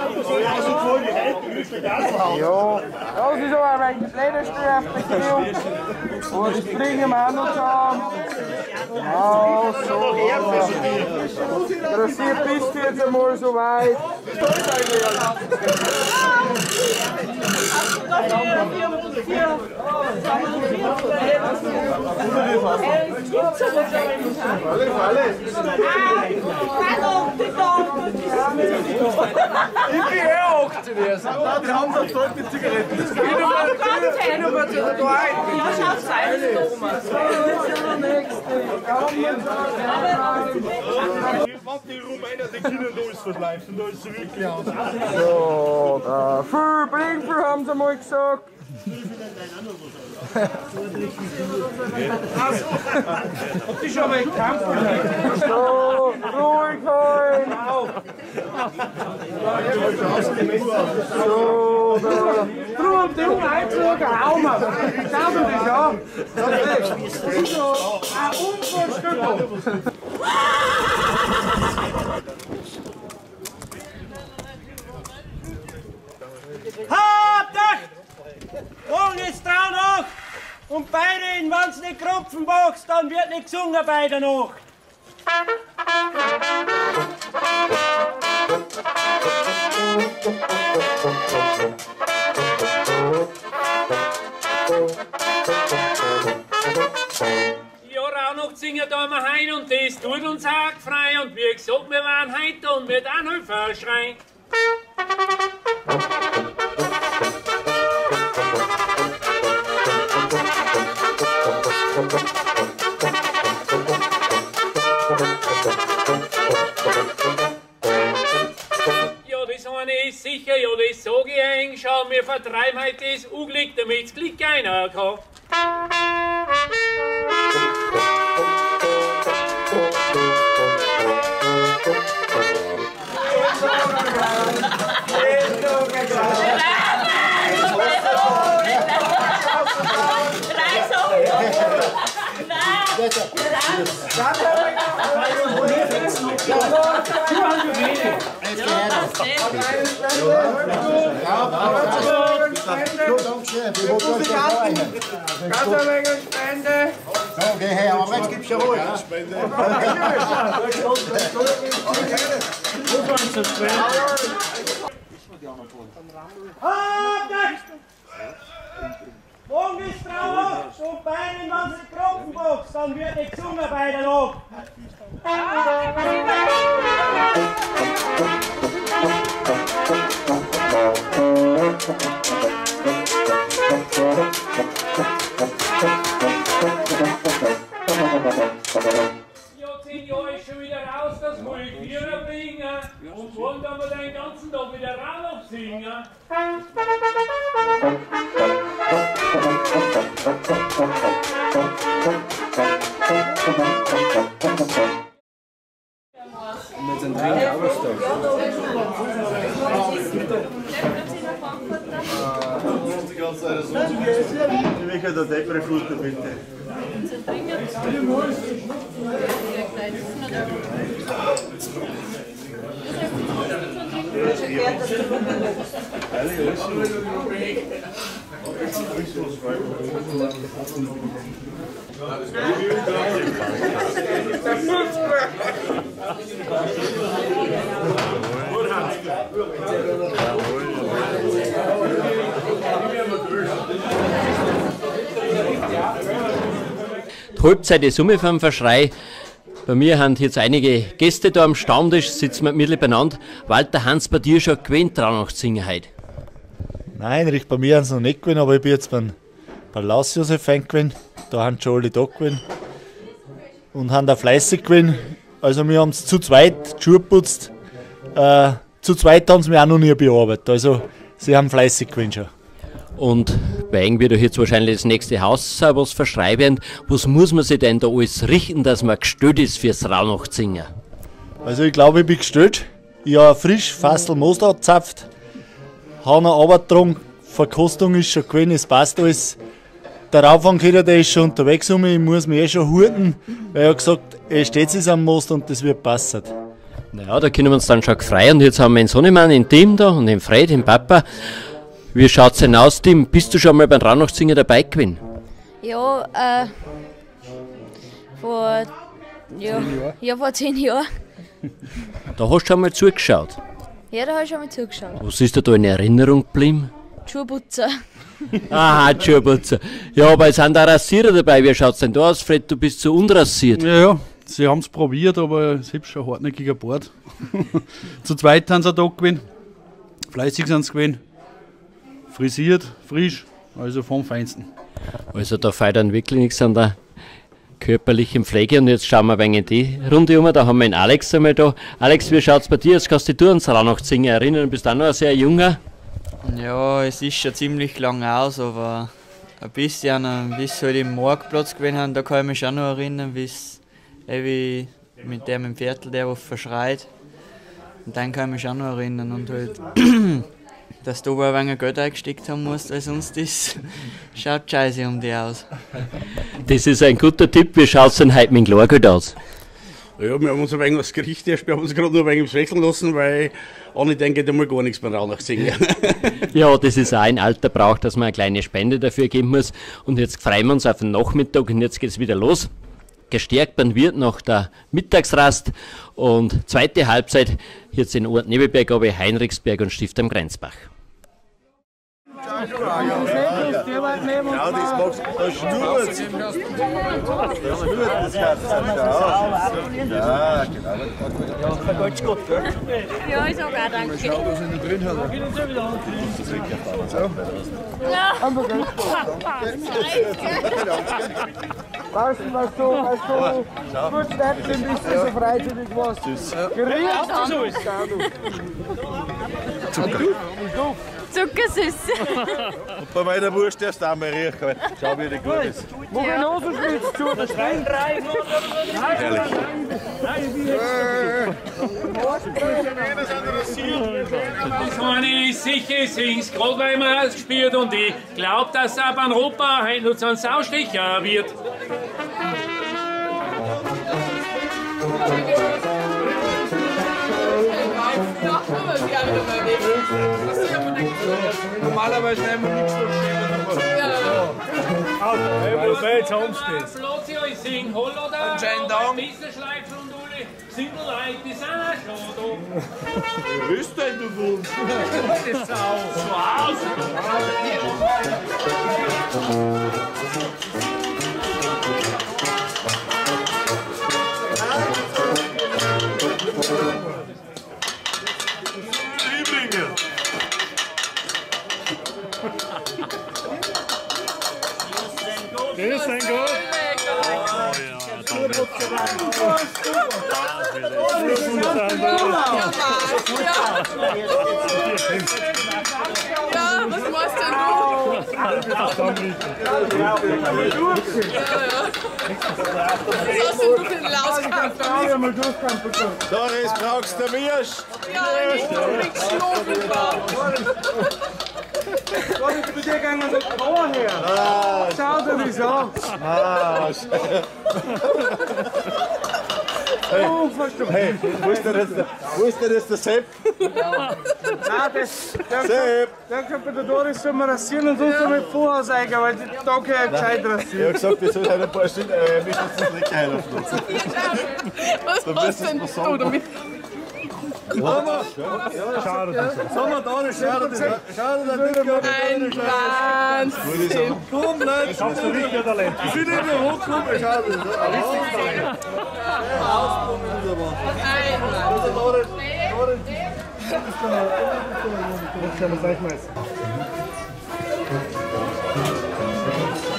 Ja, das ist aber ein wenig Lederstreifen. Und das bringen wir auch noch zusammen. Ja, so. Interessiert bist du jetzt einmal so weit. Ich bin eh achtzehn erst. Die haben doch dort die Zigaretten. Ich bin aber zu der Wahrheit. Ja, schaut sein, Die Rumäner, die können alles verschleifen, da ist sie wirklich aus. So, da. Viel Bringful haben sie mal gesagt. Habt ihr schon mal einen Kampf? So, ruhig halten. So, da. Drum, drum, einzogen, hau mal. Schau dir das an. Das ist so ein Unfallstück. Hauptacht! Morgen ist Traunacht! Und beide, wenn du nicht Kropfen machst, dann wird nicht gesungen bei der Nacht. Ja, Rauhnacht singen da wir heim und das tut uns auch frei. Und wie gesagt, wir waren heute und wir dann halt verschreien. Ja, das eine ist sicher, ja, das sag ich eng. Schau, wir vertreiben heute das Unglück, damit's Glück keiner kann. Ganz eine Menge Spende. Okay, hey, aber jetzt gibt's ja ruhig. Spende. Morgen ist Traunacht und beide, wenn du nicht Kropfen machst, dann wird nicht gesungen bei der Nacht. Ja, zehn Jahre ist schon wieder raus, das muss ich wieder bringen. Und morgen dann wir den ganzen Tag wieder Rauhnacht singen. Mit den drei Augusttag. Ich möchte der Depre-Futter bitte. Die Halbzeit ist um vom Verschrei. Bei mir haben jetzt einige Gäste da am Stammtisch, sitzen wir mittel beieinander. Walter, Hans, bei dir schon gewinnt Traunacht singen heute? Nein, Rich, bei mir haben sie noch nicht gewonnen, aber ich bin jetzt beim bei Laus-Josef gewesen. Da haben schon alle da gewesen. Und haben da fleißig gewesen. Also wir haben es zu zweit die Schuhe geputzt. Äh, zu zweit haben sie mich auch noch nie bearbeitet. Also sie haben fleißig gewesen schon. Und bei Ihnen wird euch jetzt wahrscheinlich das nächste Haus was verschreiben. Was muss man sich denn da alles richten, dass man gestellt ist fürs Rauhnachtsingen? Also ich glaube, ich bin gestellt. Ich habe frisch Fassel Most abgezapft. Habe noch runtergetragen. Verkostung ist schon gewesen, es passt alles. Der Raufahrkehrer, der ist schon unterwegs um mich. Ich muss mich eh schon hurten, weil er hat gesagt, er steht sich am Most und das wird passen. Naja, da können wir uns dann schon freuen. Und jetzt haben wir den Sonnemann, den Tim da und den Fred, den Papa. Wie schaut es denn aus, Tim? Bist du schon mal beim Rauhnachtssingen dabei gewesen? Ja, äh, vor, ja, ja, vor zehn Jahren. Da hast du schon mal zugeschaut. Ja, da habe ich schon mal zugeschaut. Was ist dir da in Erinnerung geblieben? Schuhputzer. Aha, die Schuhputzer. Ja, aber es sind auch Rasierer dabei. Wie schaut es denn da aus, Fred? Du bist so unrasiert. Ja, ja, sie haben es probiert, aber es ist schon hartnäckiger Bord. Zu zweit sind sie da gewesen. Fleißig sind sie gewesen. Frisiert, frisch, also vom Feinsten. Also da feiert dann wirklich nichts an der körperlichen Pflege. Und jetzt schauen wir ein wenig in die Runde um. Da haben wir den Alex einmal da. Alex, wie schaut es bei dir aus? Kannst du dich ans Rauhnachtssingen erinnern? Du bist auch noch ein sehr junger. Ja, es ist schon ziemlich lang aus, aber ein bisschen, bis wir halt im Marktplatz gewesen haben, da kann ich mich schon noch erinnern, bis wie mit dem im Viertel, der was verschreit. Und dann kann ich mich schon noch erinnern. Und halt, dass du aber ein wenig Geld eingesteckt haben musst, weil sonst ist, schaut scheiße um dich aus. Das ist ein guter Tipp. Wie schaut es denn heute mit dem Klargeld aus? Ja, wir haben uns ein wenig das Gericht erst, wir haben uns gerade nur ein wenig wechseln lassen, weil Anni denkt, geht einmal gar nichts beim Rauhnachtssingen. Ja, das ist auch ein alter Brauch, dass man eine kleine Spende dafür geben muss. Und jetzt freuen wir uns auf den Nachmittag und jetzt geht es wieder los. Gestärkt man wird nach der Mittagsrast und zweite Halbzeit jetzt in Ort Nebelberg, aber Heinrichsberg und Stift am Grenzbach. Ja, das magst du. Das Schnurrt. Das Schnurrt, das kannst du. Ja, genau. Ja, vergeht's gut, gell? Ja, ich sag auch danke. Schau, was in der drin hat. Ja. Weißt du, was du, was du gut schneidest, dann bist du so freizügig was. Gerührt so ist Zucker. Zuckersüß. Und bei meiner Wurst darfst du auch mal riechen. Schau, wie die gut ist. Mach ich noch so Spritz zu, das Schwein rein. Herrlich. Das eine ist sicher, es ist gerade weil man es gespielt und ich glaube, dass ab Europa heute noch so ein Saustecher wird. Normalerweise nehmen wir nichts durchschieben. Also, jetzt haben sie das. Plötzlich ich sing Hollada, Messerschleifen und alle Single-Leute, die sind auch schon da. Wie bist denn du von uns? Das ist Sau. So aus. Das ist ein Gott. Ja, was machst denn du? Was hast denn du für einen Lauskampf? Doris, brauchst du Wirsch? Ja, ich bin nichts Schnurrbart. Gott, ich bin dir gegangen und der Chor her. Ah, schau dir das an. Ah, hey, hey, wo ist denn jetzt der, wo ist denn jetzt der Sepp? Ja. Nein, das, der, Sepp. Der kann bei der Doris schon mal rasieren und sonst mit Vorhaus eigen, weil die da kann ja gescheit rasieren. Ich habe gesagt, das soll ein paar Stunden, äh, wir müssen uns das Lecker reinlassen. Was hast denn du damit? Mama! Schau dir das an. Mama, Doris, schau dir das an. Schau dir das an. Ein Wahnsinn. Komm, Leute. Ich hab's so richtig Talent. Ich bin nicht mehr hochgekommen, schau dir das an. Ein Wahnsinn. Doris, Doris. Das kann man gleich meisten.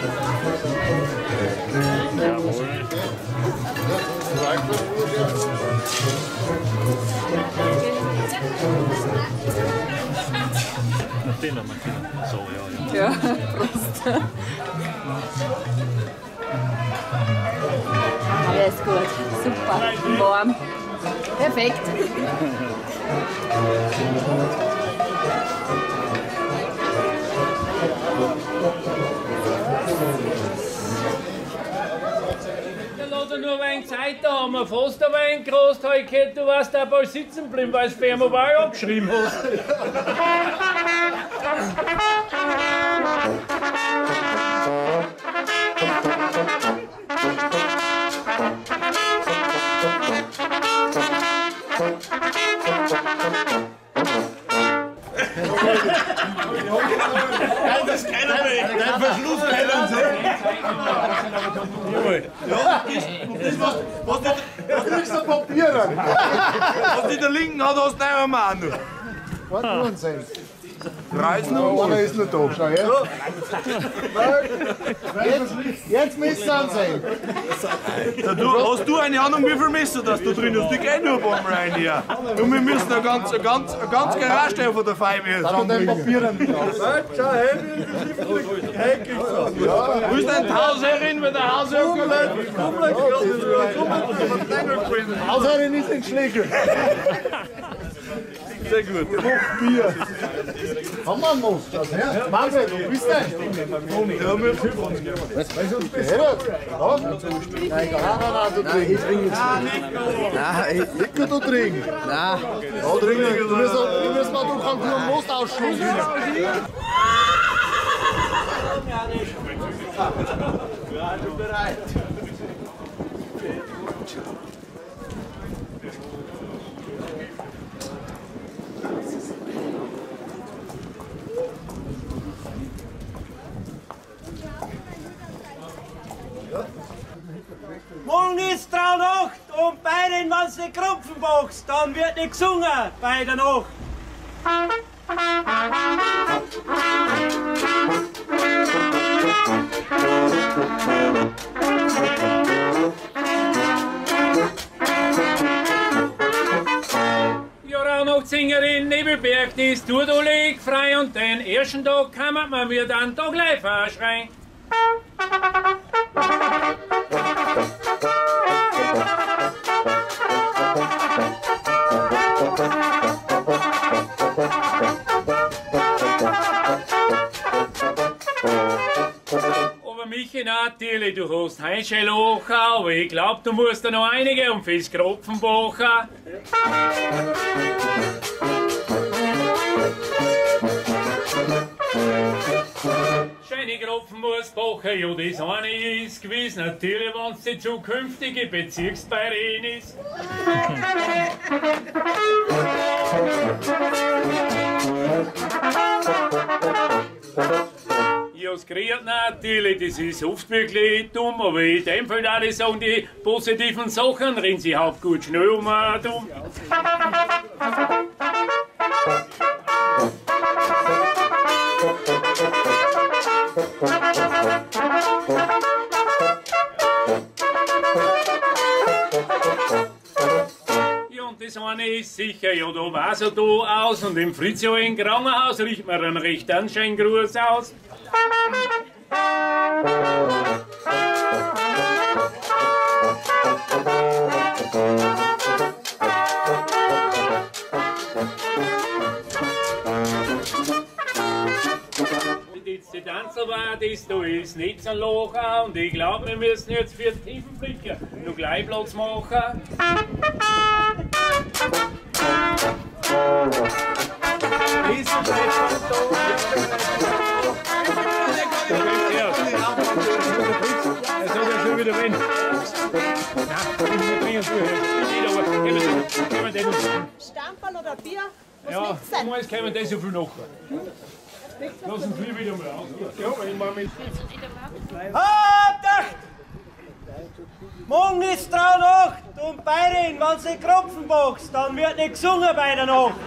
Ja, Prost. Ja, ist gut. Super. Warm. Perfekt. Nur ein wenig Zeit, da haben wir fast ein wenig groß, du warst da bald sitzen bleiben, weil du es mal abgeschrieben hast. Nein, das kann er nicht. Dein Verschluss kann er sehen. Ja, das was, was du kriegst ein Papier an. Was die da liegen hat, hast du nicht einmal an. Warte, nur ein Cent. Reisen noch. Einer ist noch da, schau her. Jetzt, jetzt müssen wir sein. Ja, du, hast du eine Ahnung, wie viel Messer das da drin ist? Die gehen nur beim rein hier. Und wir müssen eine ganz, eine ganz, eine ganz Garage von der Feibe jetzt dein Papier dann wieder aus. Schau her, wo ist dein Hausherrin, wenn der Hausherrin Hausherrin ist in Schlägel. Sehr gut. Bier. Haben wir einen Most? Ja. Manfred, wo bist du denn? Ja, wir Was? Weißt du, was gehört? Ja? Nein, nein, nein, du trinkst. Ich trinke jetzt nicht. Nein, Nico, du trinkst. Nein. Ja, trinken. Du musst mal, du kannst nur einen Most ausschließen. Ja, du bereit. Morgen ist Traunacht und bei den, wenn du die Krupfen boxt, dann wird nicht gesungen bei der Nacht. Ja, Rauhnachtssingerin Nebelberg, das tut alle frei und den ersten Tag kann man mir dann Tag live schreien. Aber Michi, natürlich, du hast Heischelloch, aber ich glaub, du musst da noch einige um fürs Kropfenbacher. Scheine Kropfen muss bachen, ja, das eine ist gewiss, natürlich, wenn es die zukünftige Bezirksbeirin ist. Ja, es kriegt natürlich, das ist oft wirklich dumm, aber in dem Fall alle sagen die positiven Sachen, rennen sie halt gut schnell um, dumm. Ja, und das eine ist sicher, ja, da war's ja da aus und im Fritzio im Krankenhaus riecht man einen recht anscheinend Gruß aus. Jetzt die Tanzel war, das da ist nicht so ein Loch und ich glaube, wir müssen jetzt für tiefen Blicker noch gleich Platz machen. Stamperl oder Bier? Was Ja, möchtest du sein? damals kämen das so viel nachher. Lassen wir wieder mal aus. Ja, ich mach mit. Hauptacht! Morgen ist Traunacht und bei den, wenn du die Krupfen boxt, dann wird nicht gesungen bei der Nacht.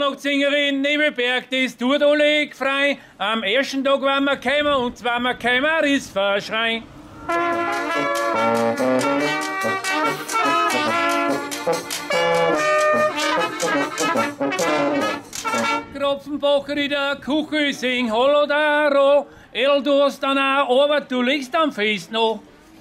Rauhnachtssingerin Nebelberg, das tut alle frei. Am ersten Tag werden wir kommen und zwar wir kommen Rissverschrei. Kropfenbacher in der Küche sing Hallo da ro. El, du hast dann auch Arbeit, du liegst am Fest noch.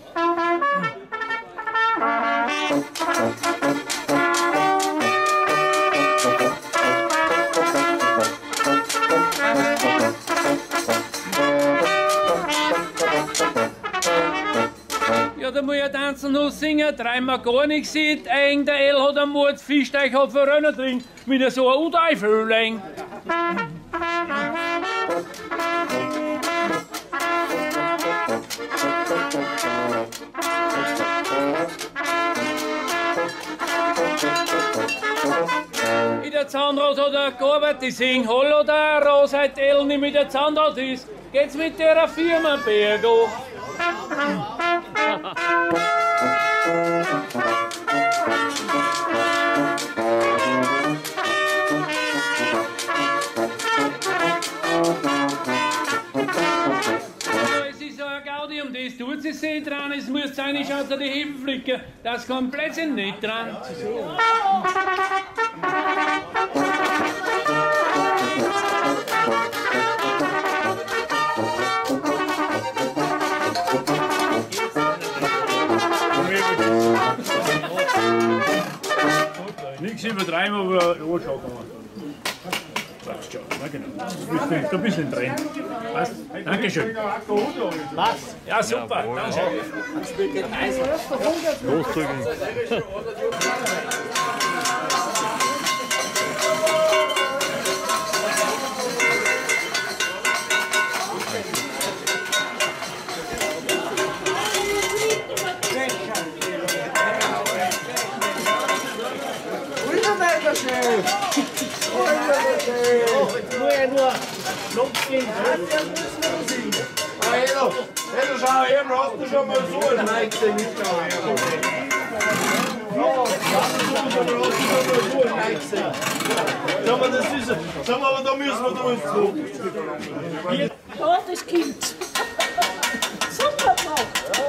Ja, da muss ich tanzen noch singen, dreimal gar nichts sieht. Eing der El hat am Mord Fischteich hat verrennen drin, mit so einem Udeifühling. In der Zahnrad hat er gearbeitet, die singen Hallo da, Ro, seit El nicht mit der Zahnrad ist, geht's mit der Firma Bergo. Es ist so ein Gaudi, um das tut sie sich dran, es muss sein, ich schaue die Heben flicken, das kommt plötzlich nicht dran. Nichts übertreiben, aber ja, schau mal. Passt schon, ja, genau. Du bist ein bisschen drin. Passt? Dankeschön. Was? Ja, super. Danke. Großzügig. Hey, schau her, hast du schon mal so ein Nein gesehen? Ja, hast du schon mal so ein Nein gesehen? Sag mal, das ist es. Sag mal, aber da müssen wir durch. Oh, das Kind. Super gemacht.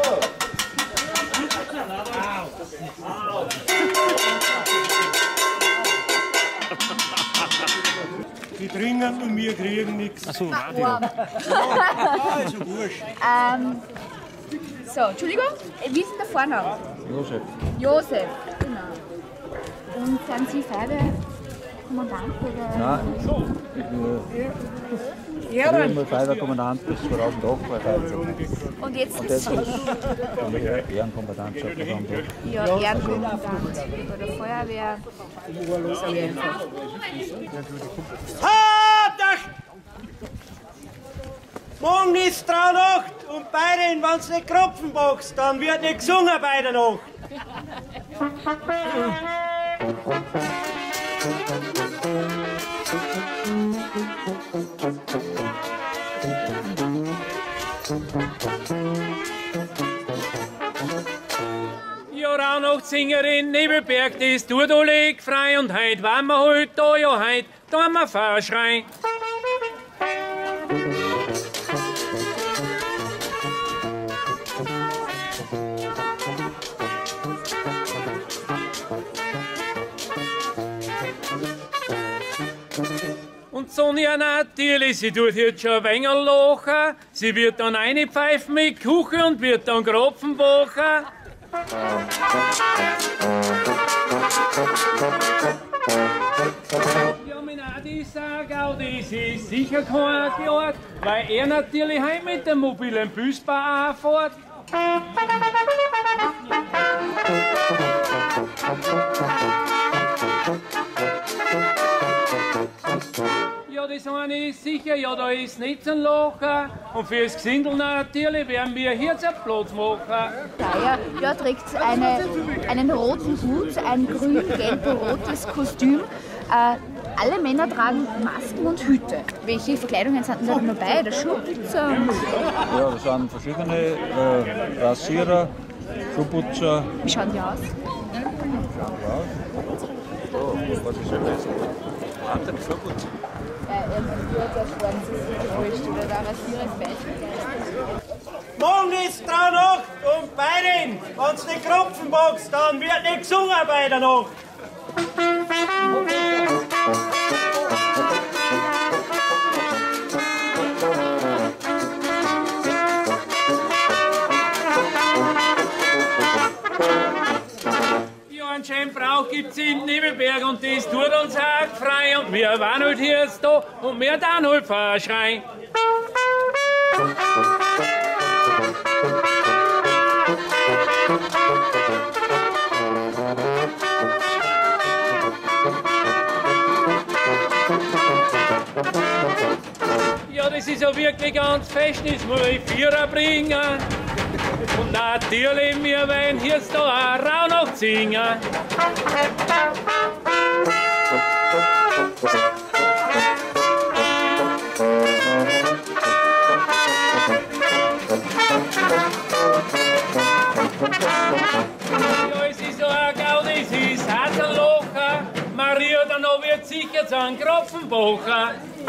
Die trinken und wir kriegen nichts. Achso, Radio. Ah, ist ja wurscht. Ähm, so, Entschuldigung, wie ist denn der Vorname? Josef. Josef, genau. Und sind Sie Feuerwehrkommandant oder? Nein, ich bin Ja, früher mal Feuerwehrkommandant bis zweitausendacht war ich. Und jetzt Und ist jetzt ist es Ehrenkommandantschaft. ja, Ehrenkommandant bei der Feuerwehr. Sehr einfach. Morgen ist Traunacht und bei denen, wenn du nicht Kropfen boxt, dann wird nicht gesungen bei der Nacht. Ja, Rauhnachtssingerin Nebelberg, das tut alle frei und heut waren wir halt da, ja heut, da haben wir Feuerschrei. Und Sonja natürlich, sie tut jetzt schon ein wenig lachen. Sie wird dann reinpfeifen mit Kuchen und wird dann Kropfen backen. Ja, mein Adi sagt auch, das ist sicher kein Klart, weil er natürlich heim mit dem mobilen Busbahn auch fährt. Ja, das eine ist sicher, ja, da ist nicht ein Lachen. Und fürs Gesindel natürlich werden wir hier einen Platz machen. Geier, ja, trägt eine, einen roten Hut, ein grün-gelb-rotes Kostüm. Äh, alle Männer tragen Masken und Hüte. Welche Verkleidungen sind denn da noch dabei? Der Schuhputzer? Ja, das sind verschiedene äh, Rasierer, Schuhputzer. Wie schauen die aus? So, was ist am besten? Warte, so gut. Morgen ist Traunacht und Bayern, wenn's die Kropfen boxt, dann wird nicht gesungen bei der Nacht. Ja, einen schönen Brauch gibt's in Nebelberg und das tut uns auch frei. Und wir waren halt hier jetzt da und wir dann halt verschreien. Ja, das ist ja wirklich ganz fest, das muss ich Vierer bringen. Und natürlich, wir wollen hier da auch Rauhnacht singen. Ja, es ist so ein Gaudi, es ist Hasellocher. Maria, dann wird sicher zu einem Kropfenbocher.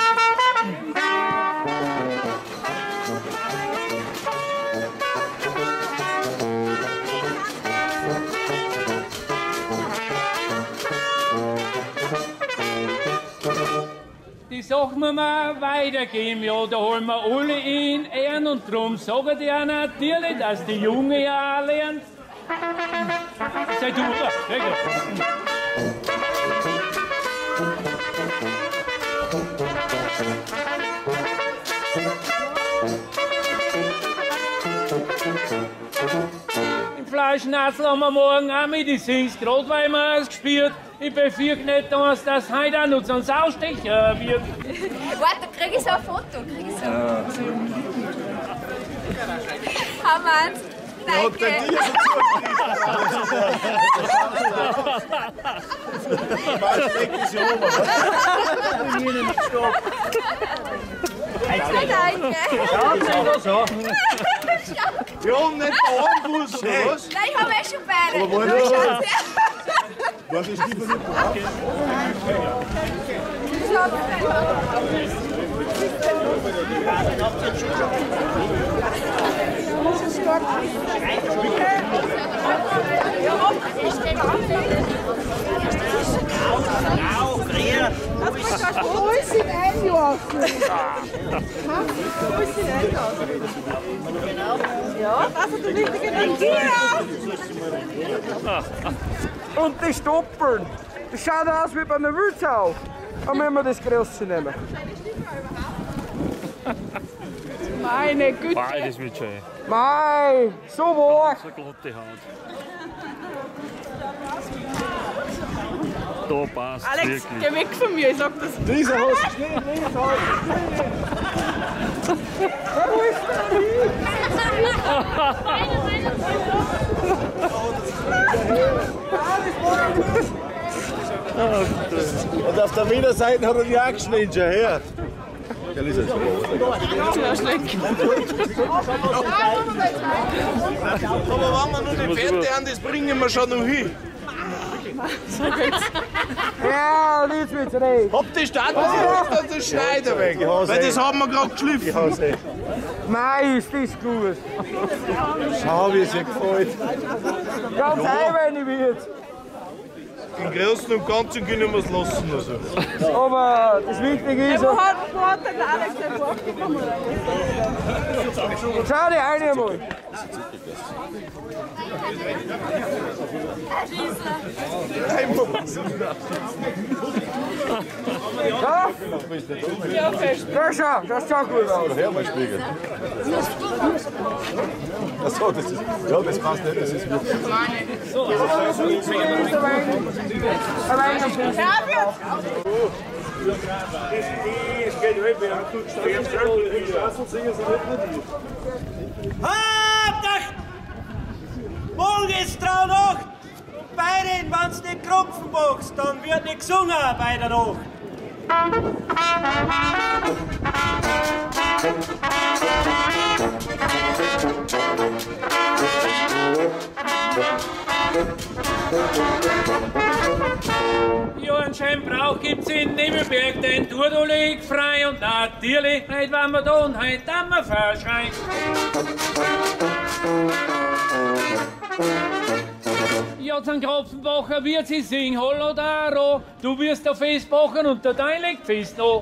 Die Sachen wir mal weitergeben, ja, da holen wir alle in Ehren und drum sagen die auch natürlich, dass die Junge ja auch lernt. Sei du, Im Fleischnatzel haben wir morgen auch mit, ich sing's grad, weil wir es gespielt. Ich befürchte nicht, dass das heute auch noch so ein Saustecher wird. Warte, krieg ich so ein Foto? Krieg ich so ein Foto? Hammer. Danke. Danke. Ja, nicht da am Fuß, oder was? Nein, ich habe eh schon beide. Aber wollen Du wir- schaust her. Was ist die für eine Frage? Wo ist sie eingeworfen? Wo ist sie eingeworfen? Ja, das ist der richtige Name. Und die Stoppeln, das schaut aus wie bei einer Wildsau. Dann müssen wir das Große nehmen. Meine Güte. Wow, das wird schön. Mei, so warm. So glatte Haut. Da passt Alex, wirklich. geh weg von mir, ich sag das. Dieser Haus ist nicht, nicht Haus. Wo ist der Und auf der Wiener Seite hat er die auch geschnitten, schon her. Ja, ist es so. Ja, schlecht. Aber wenn wir nur die Pferde haben, das bringen wir schon noch hin. So geht's. Ja, jetzt wird's recht. Habt die Stadt, das ist das Schneider weg. Weil das haben wir gerade geschliffen. Mei, ist das gut. Schau, wie es ihr gefällt. Ganz Ja. einweinig wird. Im Großen und Ganzen können wir es lassen. Also. Aber das Wichtige ist, Wo hat wo hat der Alex den Bock bekommen? schau dir eine einmal. Ja? Ja, okay. Ja, schau, das schaut gut aus. Hör mal, Spiegel. Achso, das ist. Ja, das passt nicht, das ist wirklich. So, das Wichtige ist, aber ein Es geht halt, wir haben gut gestanden. Straßensingen sind nicht nicht Hauptach! Morgen ist Traunacht! Und Bayern, wenn's nicht Kropfen boxt, dann wird nicht gesungen bei der Nacht. Ja, einen schönen Brauch gibt's in Nebelberg den Turdolig frei und natürlich, heute waren wir da und heute haben wir verschreit. Ja, zum Kropfenbacher wird sie singen, hallo da, ro. Du wirst da festbachen und der Dein legt fest an.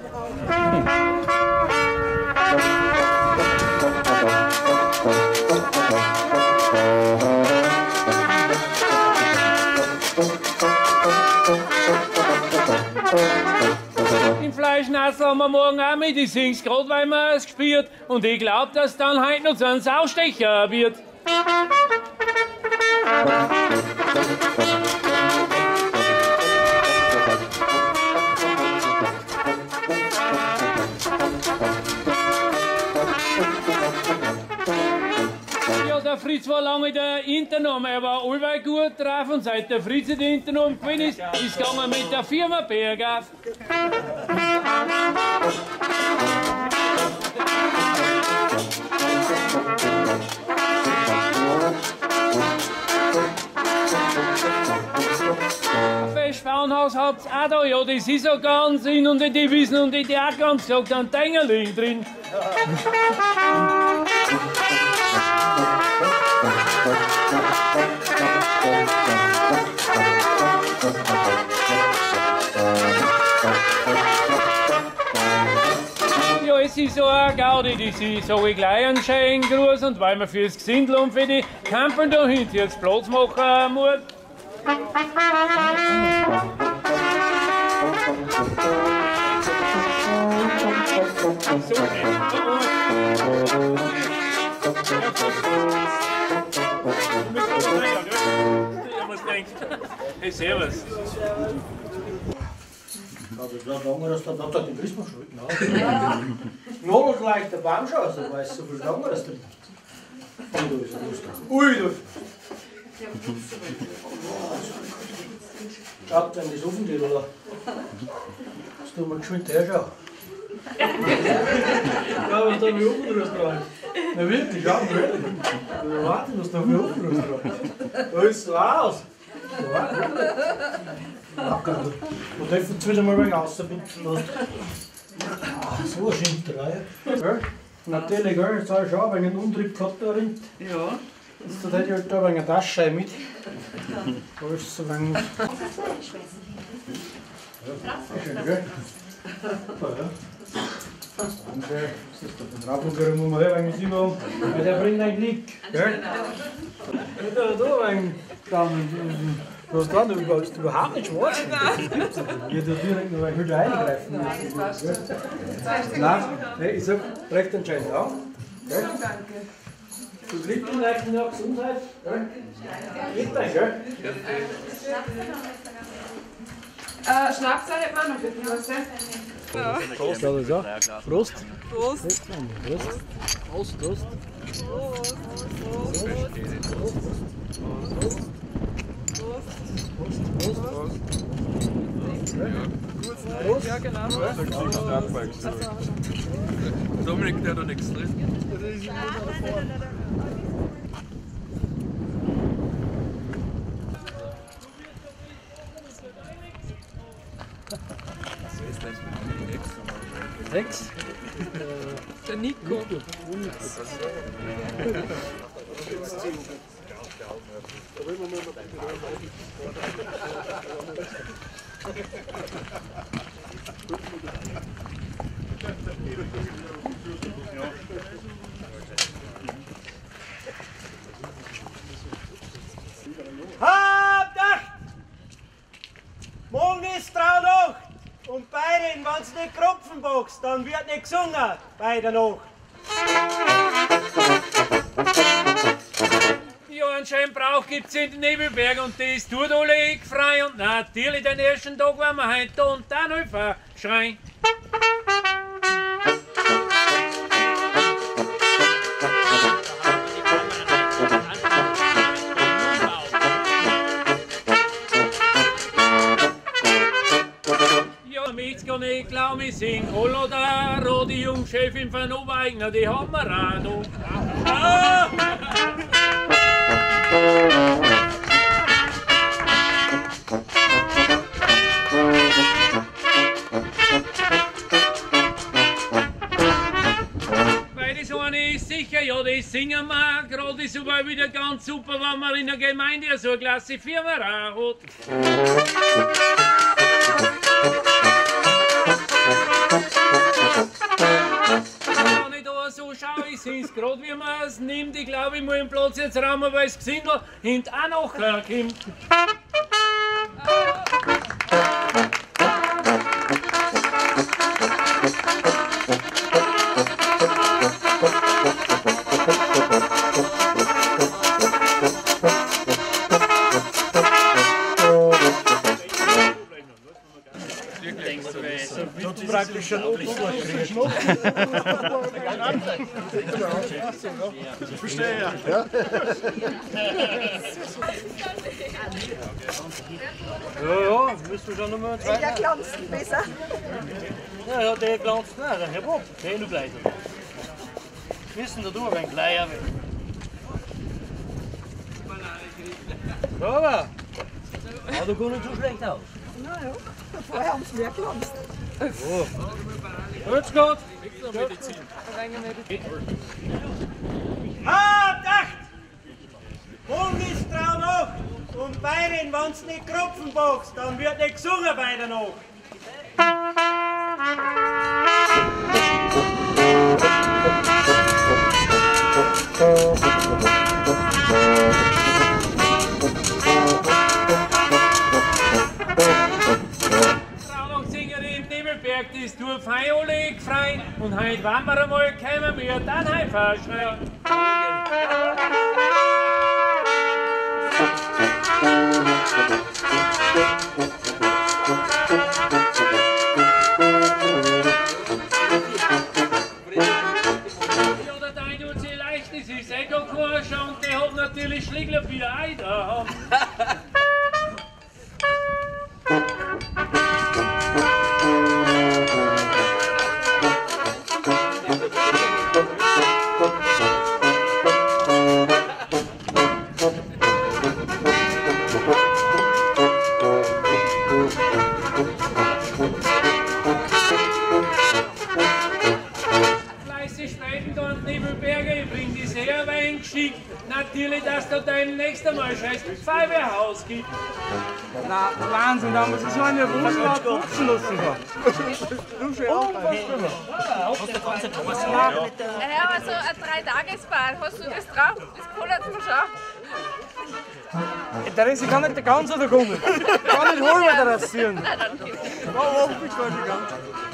Im Fleischnasel haben wir morgen auch mit, ich sing's grad, weil man es gespürt. Und ich glaub, dass dann heute noch so ein Saustecher wird. Ja, der Fritz war lange der Internom, er war allweil gut drauf und seit der Fritz in der Internom gewesen ist, ist gegangen mit der Firma Berg auf. Festfrauenhaus habt's auch da, ja, das ist so ganz in und in die Wiesen und in die auch ganz gesagt, ein Tengerling drin. Ja, es ist so eine Gaudi, das ist, sag ich gleich, einen schönen Gruß und weil man fürs Gesindel und für die Campern da hinten jetzt Platz machen muss. Hey, servus. Das war lange, dass der Doktor den Christmas schulden hat. Noch gleich der Baum schon, also weil es so viel lange ist drin. Ui, du. Schaut, wenn das offen geht, oder? Das tun wir geschwind herschauen. Ja, was da wie offen drüst dran. Na wirklich, schau mal wirklich. Wir warten, was da wie offen drüst dran. Da ist es raus. Und dürfen jetzt wieder mal ein wenig rausbinden lassen. So eine Schinterei. Natürlich, gell, jetzt habe ich schon ein wenig einen Umtrieb gehabt da drin. Ja. Jetzt hätte ich halt da ein wenig eine Tasche mit. Da ist es so ein wenig. Schön, gell? Danke. Das ist doch ein Rappengerät, wo wir ein wenig sehen haben. Der bringt einen Klick. Gell? Da, da ein wenig. Du hast dran, du bist überhaupt nicht schwarz. Ich hätte direkt noch eine Hütte eingreifen müssen. Nein, nee, ich sag recht entscheidend auch. Danke. Du Lippen reichen noch Gesundheit. Geht rein, gell? Äh, Schnaps hätte man noch bitte, was denn? Ja. Prost, alles ja? Prost. Prost. Prost. Prost. Prost. Prost. Prost. Ja, genau. Dominik, der hat doch nichts drin. Sechs? Der Nico. Habt Acht! Morgen ist Traunacht und bei den, wenn es nicht Kropfen boxt, dann wird nicht gesungen bei der Nacht. Ja, einen schönen Brauch gibt's in den Nebelberg und das tut alle frei und natürlich den ersten Tag, wenn wir heute da und da noch verschreien. Jetzt kann ich glaub ich singen, hallo da, ro, die Jungchefin von Obeigner, die haben wir auch noch. Ah! sicher, ja, das singen wir. Gerade ist aber wieder ganz super, wenn man in der Gemeinde so eine klasse Firma hat. Wenn ich da so schaue, ich sehe es gerade, wie man es nimmt. Ich glaube, ich muss den Platz jetzt räumen, weil das Gesindel hinten auch nachher kommt. Praktisch schon Ich verstehe ja. Ja, ja, müssen wir schon nochmal zwei. Der glanzt besser. Ja, ja, der glanzt nicht. Herr Bob, der noch gleich. Wissen da du, wenn gleich aber. Aber, aber du kommst nicht so schlecht aus. Na ja, vorher haben sie mehr glanzt. Oh. Grüß Gott! Medizin. Habt Acht! Morgen ist Traunacht und Bayern, wenn's nicht Kropfen boxt, dann wird nicht gesungen bei der Nacht. Nebelberg, das tut fein alle gefreut und heute wollen wir einmal kommen, wir dann heim verschreien. Ja, der Dein tut sich leicht, das ist eh gar kein Schand, der hat natürlich Schlägler wieder ein da. Natürlich, dass du deinem nächsten Mal scheiß Feuerwehrhaus gibt. Na, Wahnsinn, da muss ich so eine wunderbare Putschen lassen. Du schon auch. Ja, aber so ein Dreitagesbad, hast du das drauf? Das kullert mir schon. Der ist gar nicht der ganz oder kommen. Gar nicht holen wir rasieren. Oh, ich bin die ganz.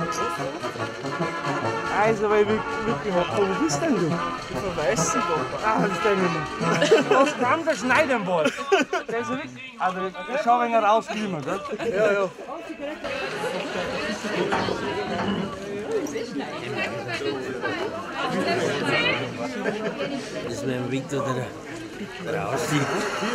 Also, weil ich wirklich hab, wo bist denn du? Ich verweiß dich doch. Ah, das ist der nicht. Du hast ganz der Schneider an Bord. Der ist wirklich. Also, ich schau ein wenig raus, wie immer, gell? Ja, ja. Das ist mein Victor, der da aussieht.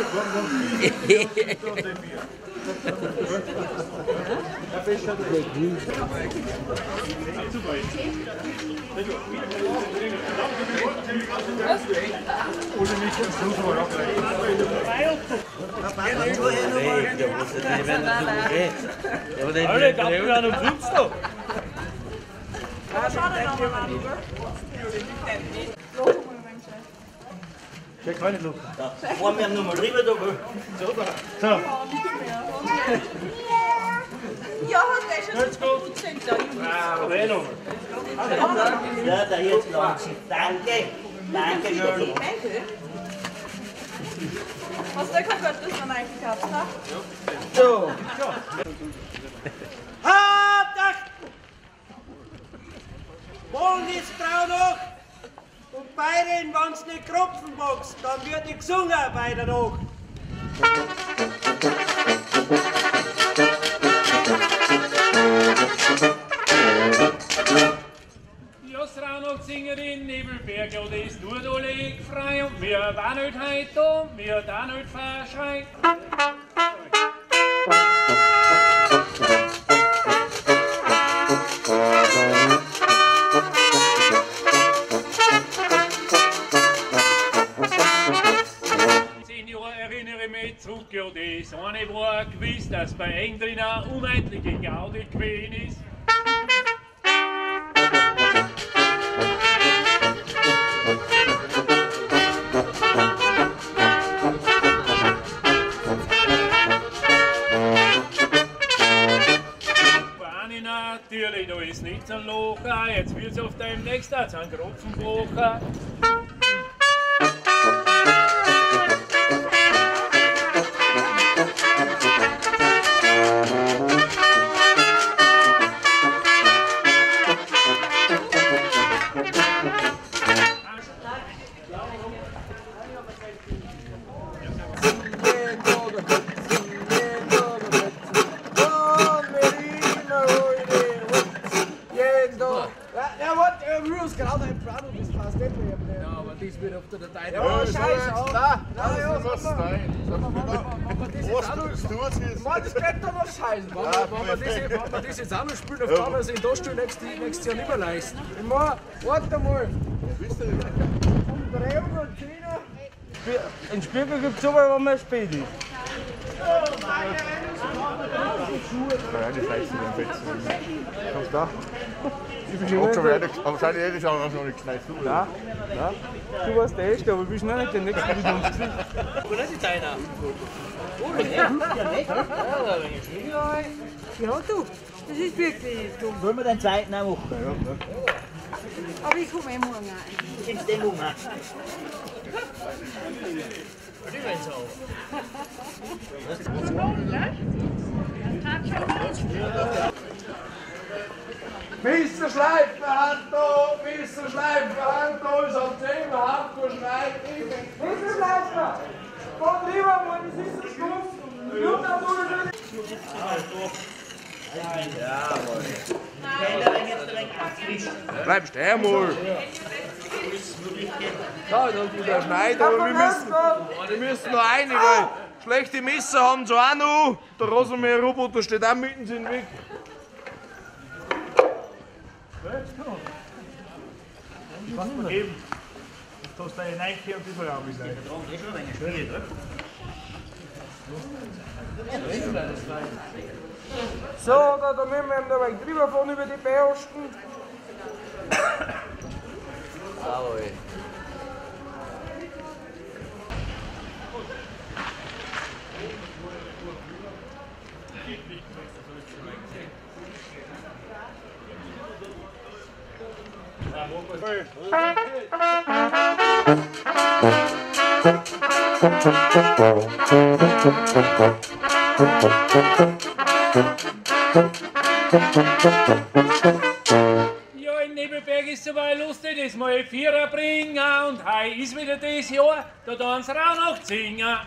Alle, gab mir einen Fünfst doch. Ich kann nicht luchen. Wollen wir nochmal rüber da? So. Ja, hat der schon so gut sind. Ah, weh nochmal. Ja, da jetzt langsam. Danke. Danke schön. Hast du gehört, dass man eigentlich gehabt hat? So. Habt Acht! Morgen ist Traunacht und Bayern, wenn's nicht Kropfen boxt, dann wird nicht gesungen bei der Nacht. Ja, Traunacht Sängerin Nebelberger, das tut alle frei und wir waren nicht heute da, wir da nicht verschreit. Zurück, ja, das eine war gewiss, dass bei eng drin eine unendliche Gaudi gewesen ist. jetzt wird es auf deinem nächsten Tag ein Kropfenbrocher. Das wird auf der Datei. Ja, scheiße. Nein, nein, ja, was rein. Was du das tust jetzt? Mann, das geht doch noch scheiße. Wenn wir das jetzt auch noch spielen, dann kann man sich das nächstes Jahr nicht mehr leisten. Ich meine, warte mal. Wisst ihr? Um drei und zehn. Ein Spiegel gibt es aber, wenn man spät ist. Ja, die Fleisch sind am besten. Kommst du da? Ich bin schon wieder, wahrscheinlich hätte ich auch noch nicht geschneit. Nein, nein. Du warst der Erste, aber du bist noch nicht der Nächste, wie du uns siehst. Wo ist die Deiner? Ja, du, das ist wirklich dumm. Wollen wir den zweiten auch machen? Aber ich komme eh morgen rein. Ich bin's den Hunger. Die wollen's auch. Mister Schleifenhand da, Mister Schleifenhand da, ist am zehn Uhr Hand geschneit. Mister Schleifenhand, Gott lieber, Mann, das ist das Schluss. Bleib stehen mal. Ja, dann wieder schneiden, aber wir müssen, wir müssen noch rein, weil schlechte Messer haben sie auch noch. Der Rasenmäher-Roboter steht auch mitten in den Weg. Was wir geben. Du hast deine Nike und die Farbe sein. So, da, da müssen wir ihm da weit drüber fahren über die Beosten. Jawohl. Ja, in Nebelberg ist es aber lustig, das mal Vierer bringen und hei ist wieder das Jahr, da tun sie auch noch singen.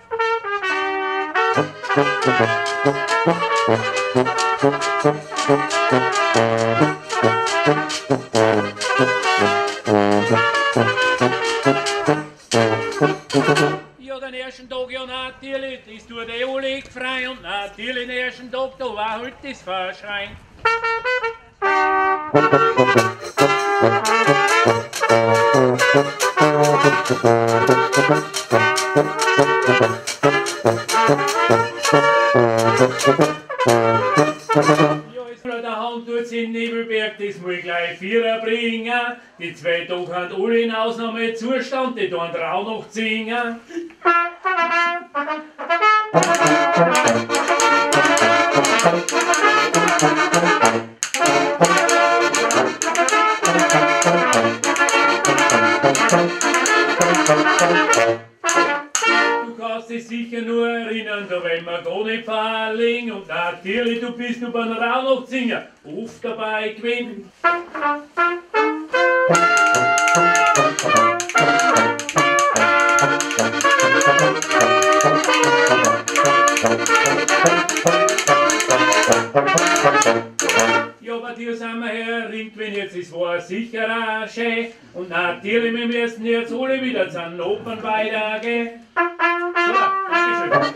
Ja, den ersten Tag ja natürlich, das tut eh alle frei und natürlich den ersten Tag, da war halt das Verschreien. Ja, jetzt bei der Hand tut's in Nebelberg, das muss ich gleich Vierer bringen. Die zwei Tage haben alle in Ausnahmezustand, die tun auch noch singen. Du kannst dich sicher nur erinnern, da wenn wir gar nicht verlegen und natürlich, du bist nur beim Rauhnachtsingen oft dabei gewesen. Ja, bei dir sind wir her, wenn jetzt es war sicher auch schön. Und natürlich, wir müssen jetzt alle wieder zu den Opern weitergehen. So, Dankeschön.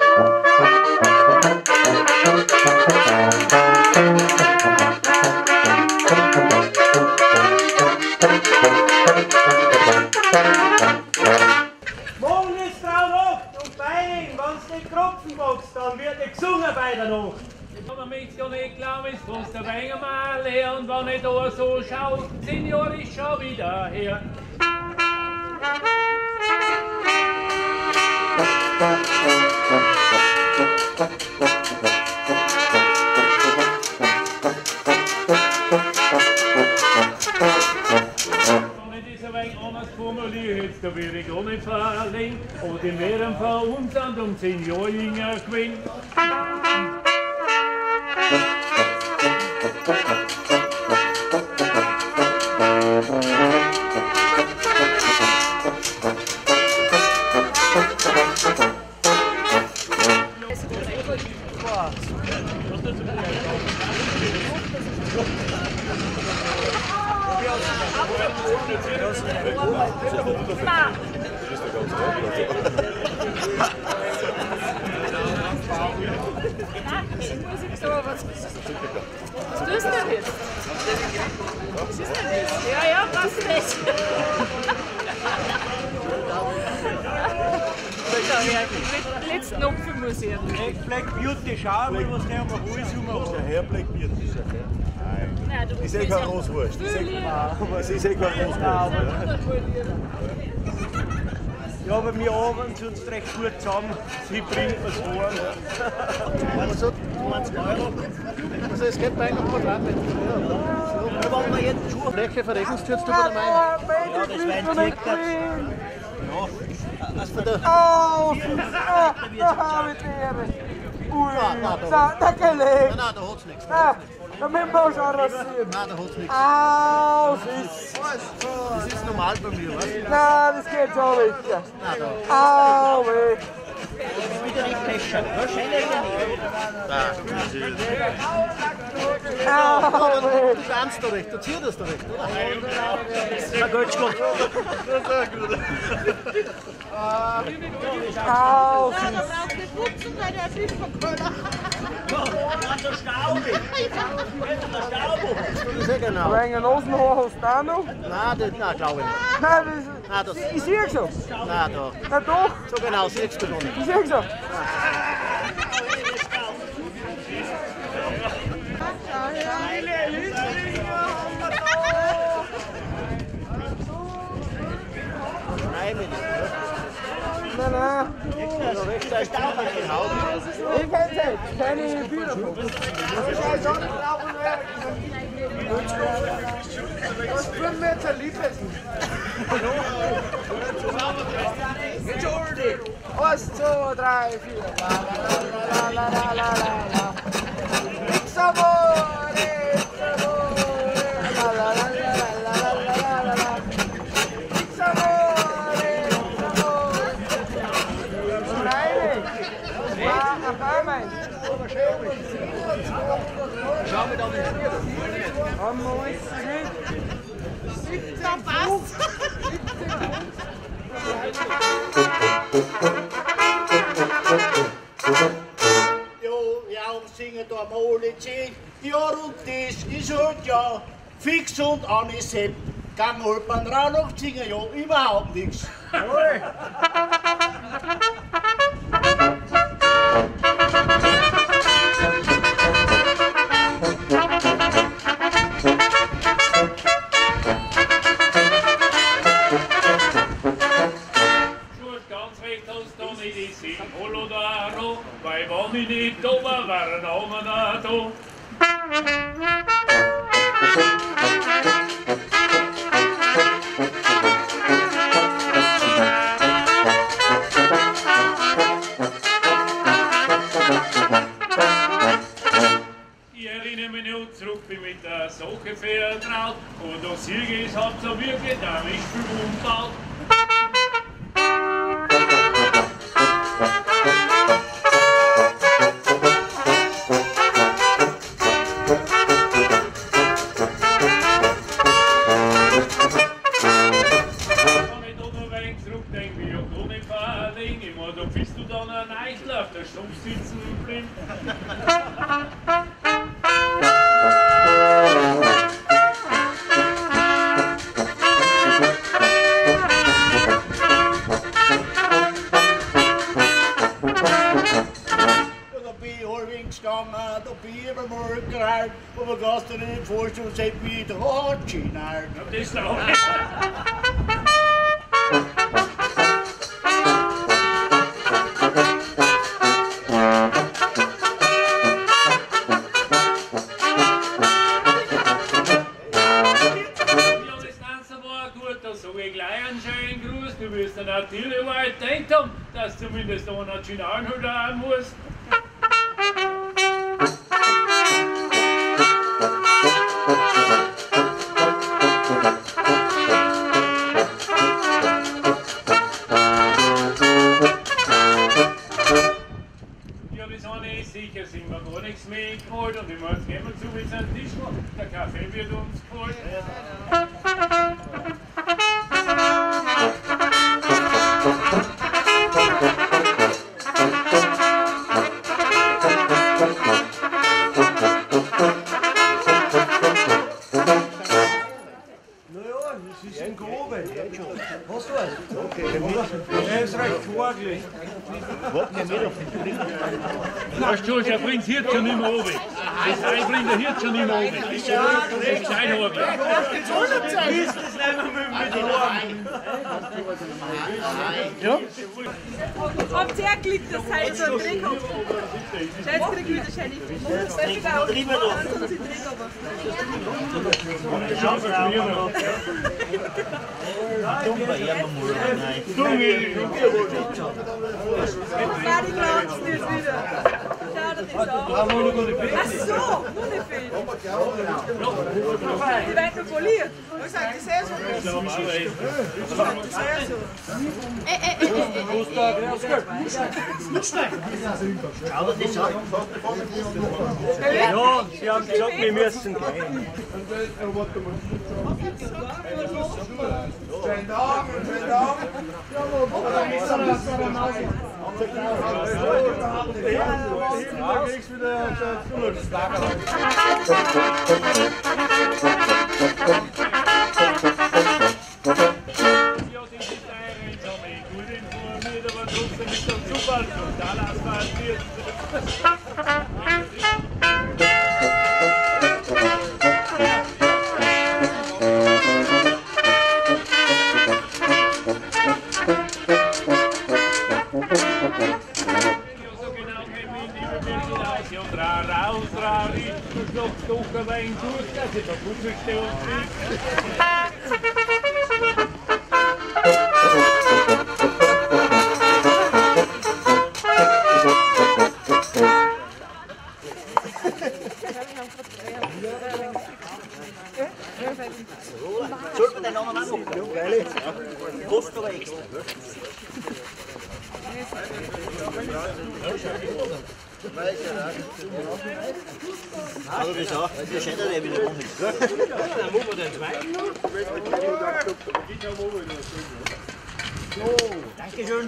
Morgen ist Fraunacht und bei Ihnen, wenn es nicht Kropfen boxt, dann wird nicht gesungen bei der Nacht. Man möchte ja nicht glauben, es kostet ein wenig mal her. Und wenn ich da so schaue, zehn Jahre ist schon wieder her. was formuliere jetzt, da will ich gar nicht verlegen. Aber die wären von uns und um zehn Jahre jünger gewesen. Was tust du denn jetzt? Was ist denn das? Ja, ja, passt nicht. Den letzten Opfer muss ich haben. Black Beauty, schau mal, was der mal alles ummacht. Der Herr Black Beauty ist ja Nein, du ist eh kein Großwurst. Das ist eh kein Großwurst. Ja, aber wir arbeiten uns recht gut zusammen. Sie bringt was vor. Also zwanzig Euro. Also es geht bei einem Quadratmeter. Ja, wenn wir jetzt Schuhe Fläche verrechnen, stürzt du bei der Meinung. Ja, das war ein Tick. Ja, was für der... Oh, da habe ich die Ui, da, da gelegt. Nein, nein, da hat's nichts. Da müssen wir schon rasieren. Nein, da hat's nichts. Au, Fisch. Das ist normal bei mir, was? Nein, das geht so nicht. Nein, da. Au, weh. Wieder nicht peschern. Wahrscheinlich nicht. Au, weh. Du kannst da recht, du ziehst das da recht, oder? Na gut, gut. Au, Da braucht die Putzen, weil der Fisch verkommen. Also staubig. Das ist ja genau. Aber einen Nasenhaar hast du auch noch? Nein, das, nein, glaube ich nicht. Nein, Nein, das, das- ich sehe schon. Nein, da. Na doch, So genau siehst du noch nicht. ich sehe schon. Nein, bin ich nicht. Nein, nein. Ja, recht ist Staub an den Haut. Ich kenne es, keine Bühne. Was tun wir jetzt ein Liebessen? Eins, zwei, drei, vier. La la la la la la. Nix amore, nix amore. La la la la la la la la la. Nix amore, nix amore. Nein, ja, ein Baumein. Schau mir da nicht Spiel. Haben wir uns gesehen? Da passt. Jo, ja, singen da mal zehn. Ja, und das ist halt ja fix und angesetzt. Gang halt beim Rauch singen, ja, überhaupt nichts. Ganz recht hast du nicht die Sinn, Hallo da, Hallo, weil wenn ich nicht da war, waren auch noch da. Ich erinnere mich noch zurück, bin mit der Sache vertraut und das Siege ist, hab's auch wirklich da nicht viel umgebaut. Da bist du dann ein Eichel auf der Stumpf sitzen blind. Da bin ich halbwegs gegangen, da bin ich über morgen gehalten, aber kannst du dir nicht vorstellen, was ich wie der Hatschi halt. Das ist auch nicht. Da sag ich gleich einen schönen Gruß. Du wirst dann natürlich überall gedacht haben, dass zumindest da ein Nationalheld haben muss. Sicher sind wir gar nichts mehr geholt und ich meine, jetzt gehen wir zu mit seinem Tisch. Der Kaffee wird uns geholt. Hast du was? Okay, er ist recht vorgelegt. Weißt du, der bringt hier schon nicht mehr oben. Das Ei bringt er hier schon nicht mehr oben. Das ist kein Hagel. Das ist nicht mehr mit den Ohren. Ja? Habt ihr geklickt, das heißt so ein Drehkopf? Scheiß krieg ich wahrscheinlich. Das ist wieder Drüber doch. Dumper, ja, man muss nein. Ja, die glaubst du nicht wieder. Schau dir das an. Ach so, Hundefeld. Die werden noch poliert. Ich sag, die sehr so. Äh, äh, äh, äh, Schau dir das an. Ja, sie haben gesagt, wir müssen gehen. Schönen Tag, schönen Tag. Da kriegst du wieder ein raus, raus, doch ein wenig durch, dass ich da gut verstehe. Sollte man den anderen auch noch? Ja, geil. Kostet aber extra. Also wieso? Wir scheitern ja wieder rum. Dann machen wir den zweiten. So, dankeschön.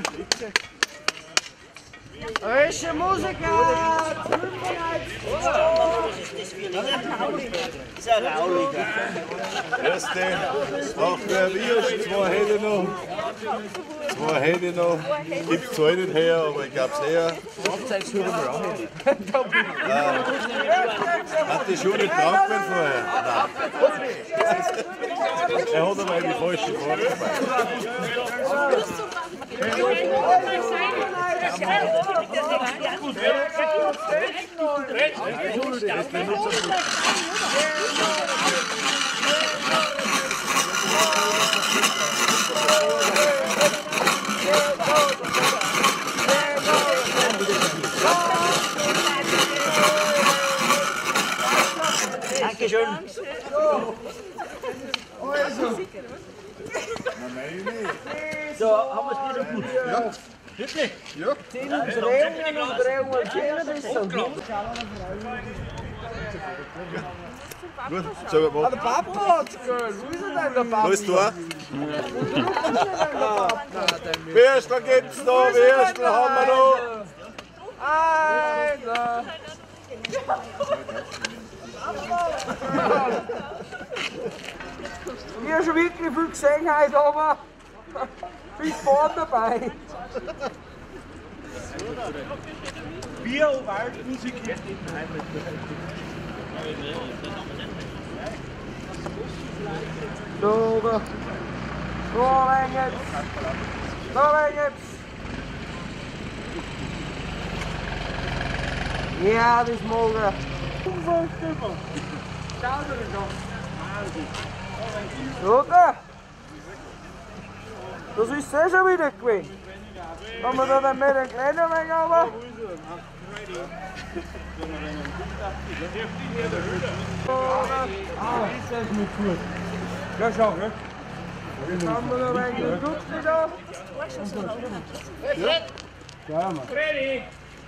Welche Musiker! Was ist das für ein Das ist ein Rauliger. Erste, auch der Wirs, zwei Hände noch. Zwei Hände noch. Gibt es zwar nicht her, aber ich glaube es eher. Hat die Schuhe nicht krank werden vorher? Nein. Er hat aber die falsche Frage dabei. Dankeschön. So, haben wir es wieder gut? Ja. Wirklich? Ja. Zehn Umdrehungen und Drehungen, zehn bis so. Gut, sag mal. Der Papa hat's gehört. Wo ist denn der Papa? Wo ist der? Würstel gibt's noch, Würstel haben wir noch. Einer. Ich habe schon wirklich viel gesehen heute, aber bin vorne dabei. Bier und Waldmusik. So, oder? So, rein jetzt. So, rein jetzt. Ja, das mag er. Schau dir das an. Oder? Das ist eh schon wieder gewesen. Haben wir da dann mit den kleinen Wein aber? Ah, das ist nicht gut. Ja, schau, ne? Haben wir da einen Dutzend da? Ja. Ja, Mann. Freddy!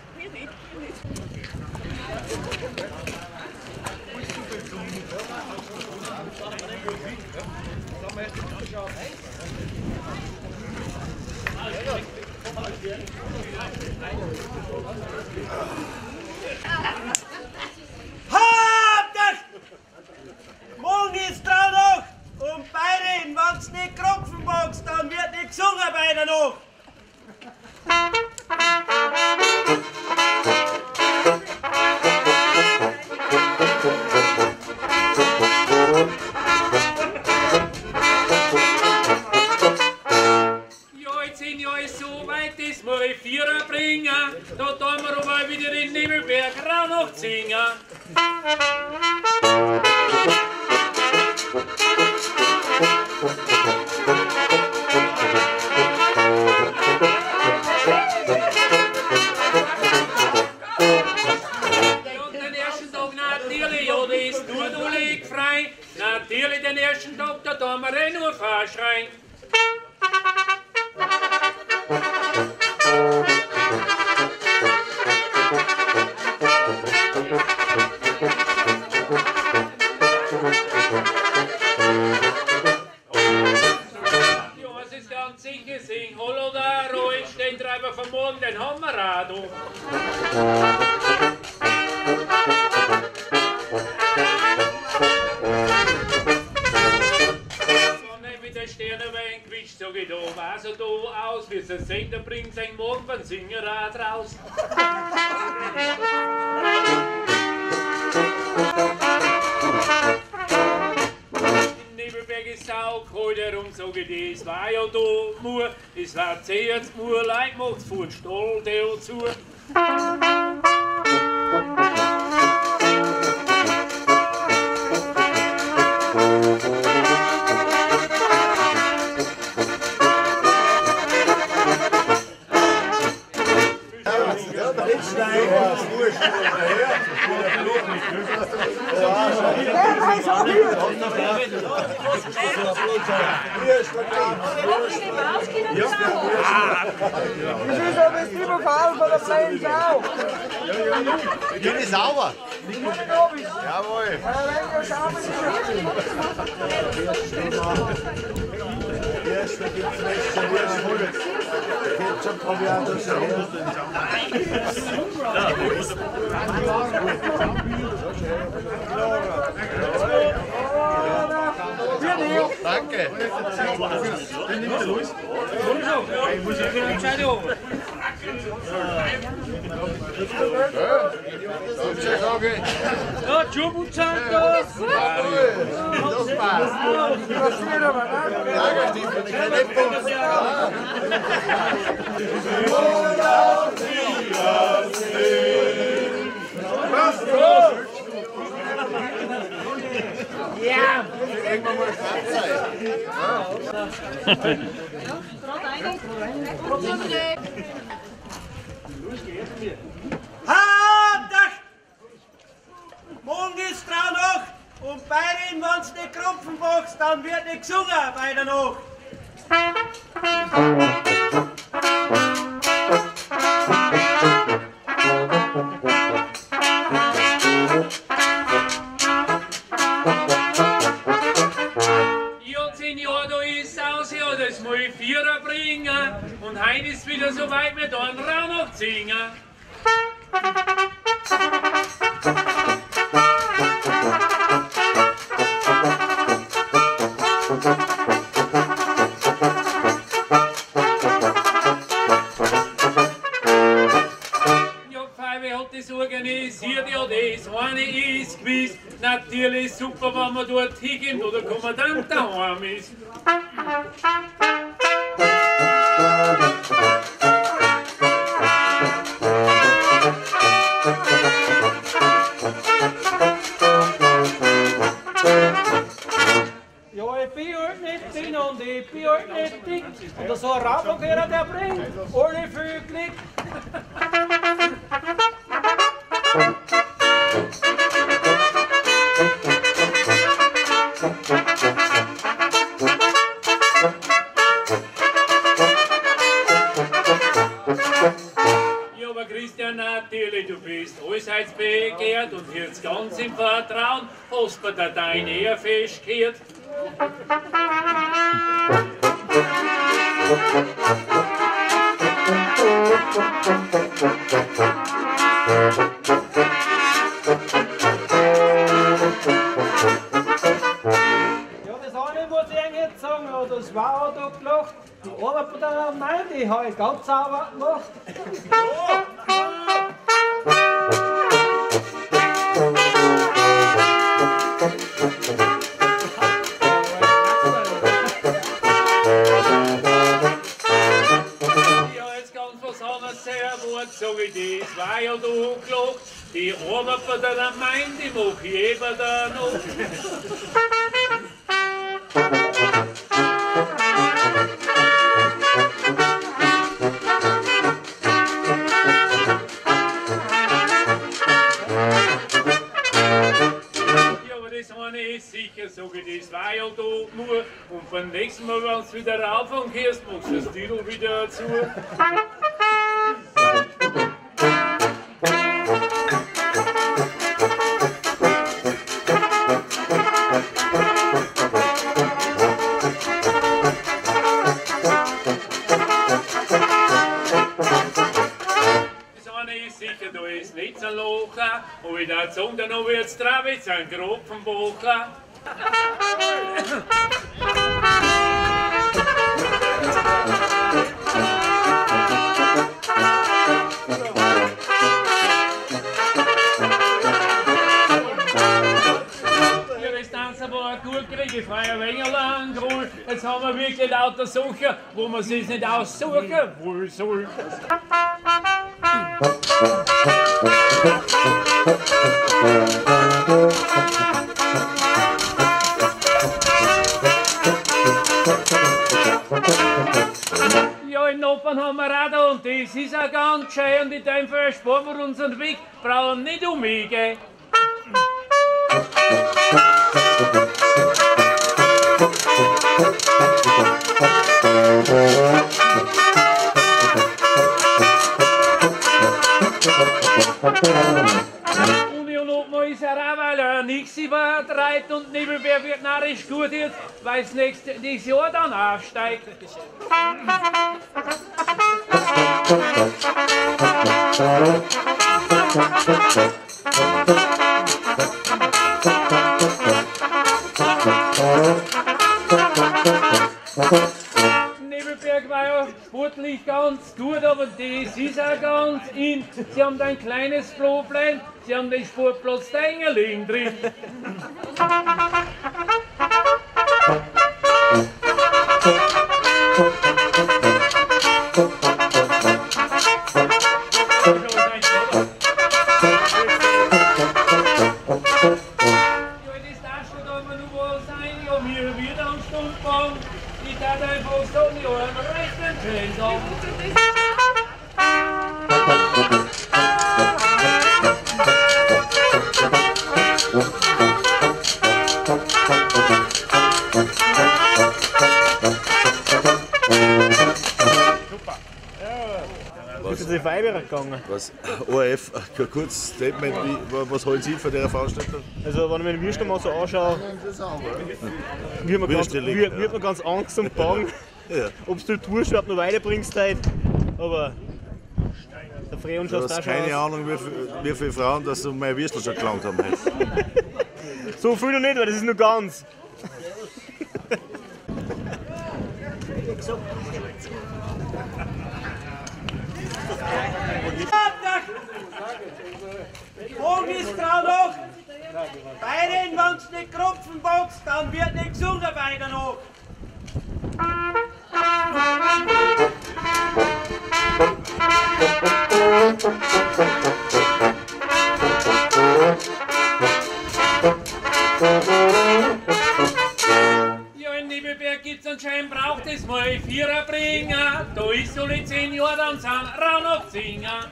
Habt morgen ist Traunacht und Bayern, wenn's nicht Kropfen magst, dann wird nicht gesungen bei der Nacht. Ja, jetzt sind ja alles so weit, das muss ich Vierer bringen. Da tun wir aber wieder in Nebelberg Raunacht singen. Natürlich den ersten Tag, da tun wir eh nur verschreien. Ja, es ist ganz sicher, sing Hallo da, ruhig, den Treiber von morgen, den haben wir auch da. Sag ich da, was er da aus, wie es singt, er bringt sein Morgen beim Singerrad raus. In Nebelberg ist auch kalt herum, sag ich, das war ja da nur, es war zuerst nur, Leid macht's vor den Stall der zu. Das ist aber das Überfall von der kleinen Sau. Ich bin nicht sauber. Jawohl. Erst, da gibt's rechts zum Holz. Ketchup habe ich auch das Danke. Ja, Tschubuchanko! Das passt. Lagerstiefel, die kann nicht putzen. Ja! Irgendwann mal Start sein. Hauptach! Morgen ist Traunacht und Bayern, wenn's nicht Kropfen machst, dann wird nicht gesungen bei der Nacht. Ja, zehn Jahre da ist aus, ja, das muss ich Vierer bringen. Und heute ist wieder so weit, wir da einen Raunacht singen. Organisiert ja das, eine ist gewiss, natürlich super, wenn man dort hingehen, wo der Kommandant daheim ist. Ja, ich bin halt nicht drin und ich bin halt nicht dick. Wenn da so ein Raubverkehrer der bringt, alle viel Glück. Ja, aber Christian, natürlich, du bist allseits begehrt und jetzt ganz im Vertrauen hast du dir deine Ehe festgehört. Ja, das eine muss ich Ihnen jetzt sagen, ja, das war auch da gelacht. Die Arbeit von der Gemeinde, die habe ich ganz sauber gemacht. Ja, jetzt ganz was anderes sehr Wort, sag ich, das war ja da gelacht. Die Arbeit von der Gemeinde, die mach ich eben da noch. Sicher, sag ich, das war ja da nur. Und beim nächsten Mal, wenn du wieder rauffahren kannst, machst du das Titel wieder zu. Das eine ist sicher, da ist nicht so ein Loch. Und ich würde sagen, dann habe ich jetzt drauf, jetzt einen Kropfenbocher. Ja, das Tanzen war gut gekriegt, es war ein wenig lang groß. Jetzt haben wir wirklich lauter Sachen, wo man sich nicht aussuchen wohl soll. Ja, in Noppern haben wir auch da und das ist auch ganz schön und in dem Fall sparen wir unseren Weg, brauchen nicht umgehen. Und ja, nochmal ist er auch, weil er nichts übertreibt und Nebelbär wird narrisch gut jetzt, weil es nächstes Jahr dann aufsteigt. Nebelberg war ja sportlich ganz gut, aber das ist auch ganz in. Sie haben da ein kleines Problem, Sie haben den Sportplatz Dengerling drin. Was ist die Freiwehrer gegangen? Was? O R F, ein kurzes Statement, wie, was halten Sie von dieser Veranstaltung? Also wenn ich mir den Würstel so anschaue, wird man, ganz, wird, wird man ganz Angst und Bang, ja. Ob du die Wurst überhaupt noch weiterbringst heute. Aber der Freund schaut auch schon keine aus. Ahnung, wie, viel- wie viele Frauen das um meine Würstel schon gelangt haben heute. So viel noch nicht, weil das ist nur ganz. Morgen ist Traunacht. Beide, wenn du nicht Kropfen boxt, dann wird nicht gesungen bei der Nacht. Ja, in Nebelberg gibt's anscheinend, braucht es mal Vierer bringen. Singer, da ist alle zehn Jahre, dann sind Rau noch Singer.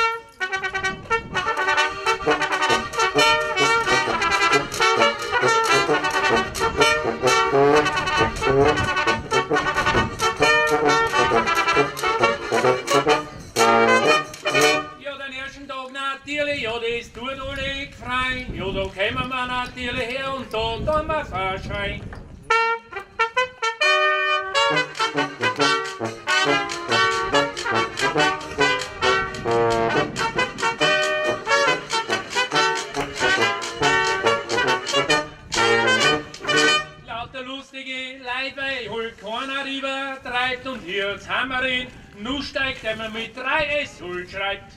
Ja, den ersten Tag natürlich, ja, das tut alle frei. Ja, da kommen wir natürlich her und da tun wir verschreien. Lauter lustige Leute, weil halt keiner übertreibt und hier jetzt haben wir ihn, nu steigt, der man mit drei S halt schreibt.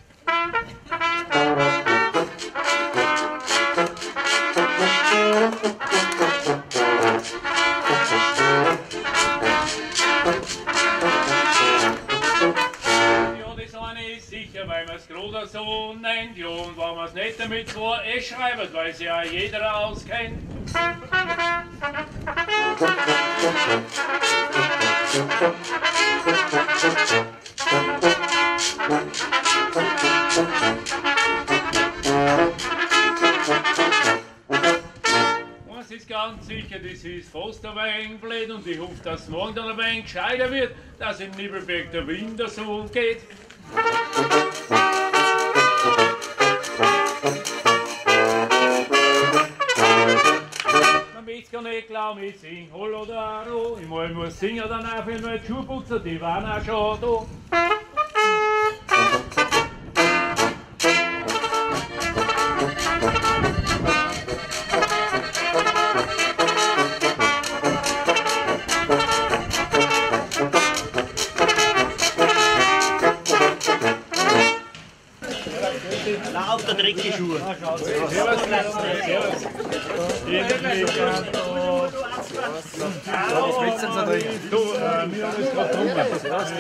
Ja, das eine ist sicher, weil man es gerade so nennt, ja, und wenn man es nicht damit zwei S schreibt, weil es ja jeder auskennt. Was ist ganz sicher, das ist fast ein wenig blöd und ich hoffe, dass es morgen dann ein wenig gescheiter wird, dass im Nibelberg der Winter so geht. Man weiß gar nicht glauben, ich sing Hol oder Ro. Ich mal muss singen, dann auch für meine Schuhputzer, die waren auch schon da. Na, auf der dreckige Schuhe. Servus, servus. Was willst du denn so drin? Du, äh, wir haben es gerade drunter.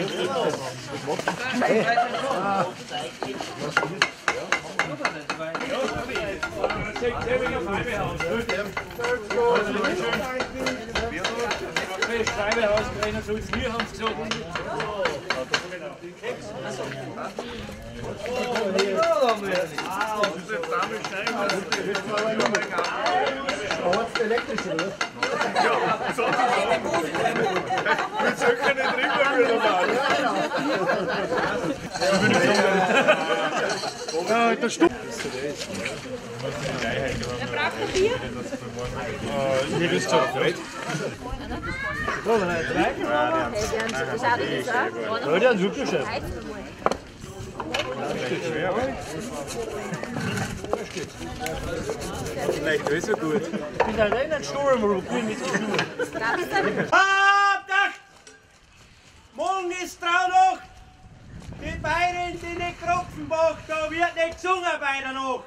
Scheibehaus, keiner soll es mir, haben sie gesagt. Elektrische, oder? Ja, sozusagen. Wir zögern nicht drüber wieder mal. Ja, der Stuhl. Er braucht ein Bier. Wie bist du bereit? Ja, die haben wirklich schön. Vielleicht ist so gut. Ich bin allein ein Sturm, ich bin mit den Schuhen. Abdacht! Morgen ist Traunacht! Die Bayern in den Kropfenbach, da wird nicht gesungen bei der Nacht!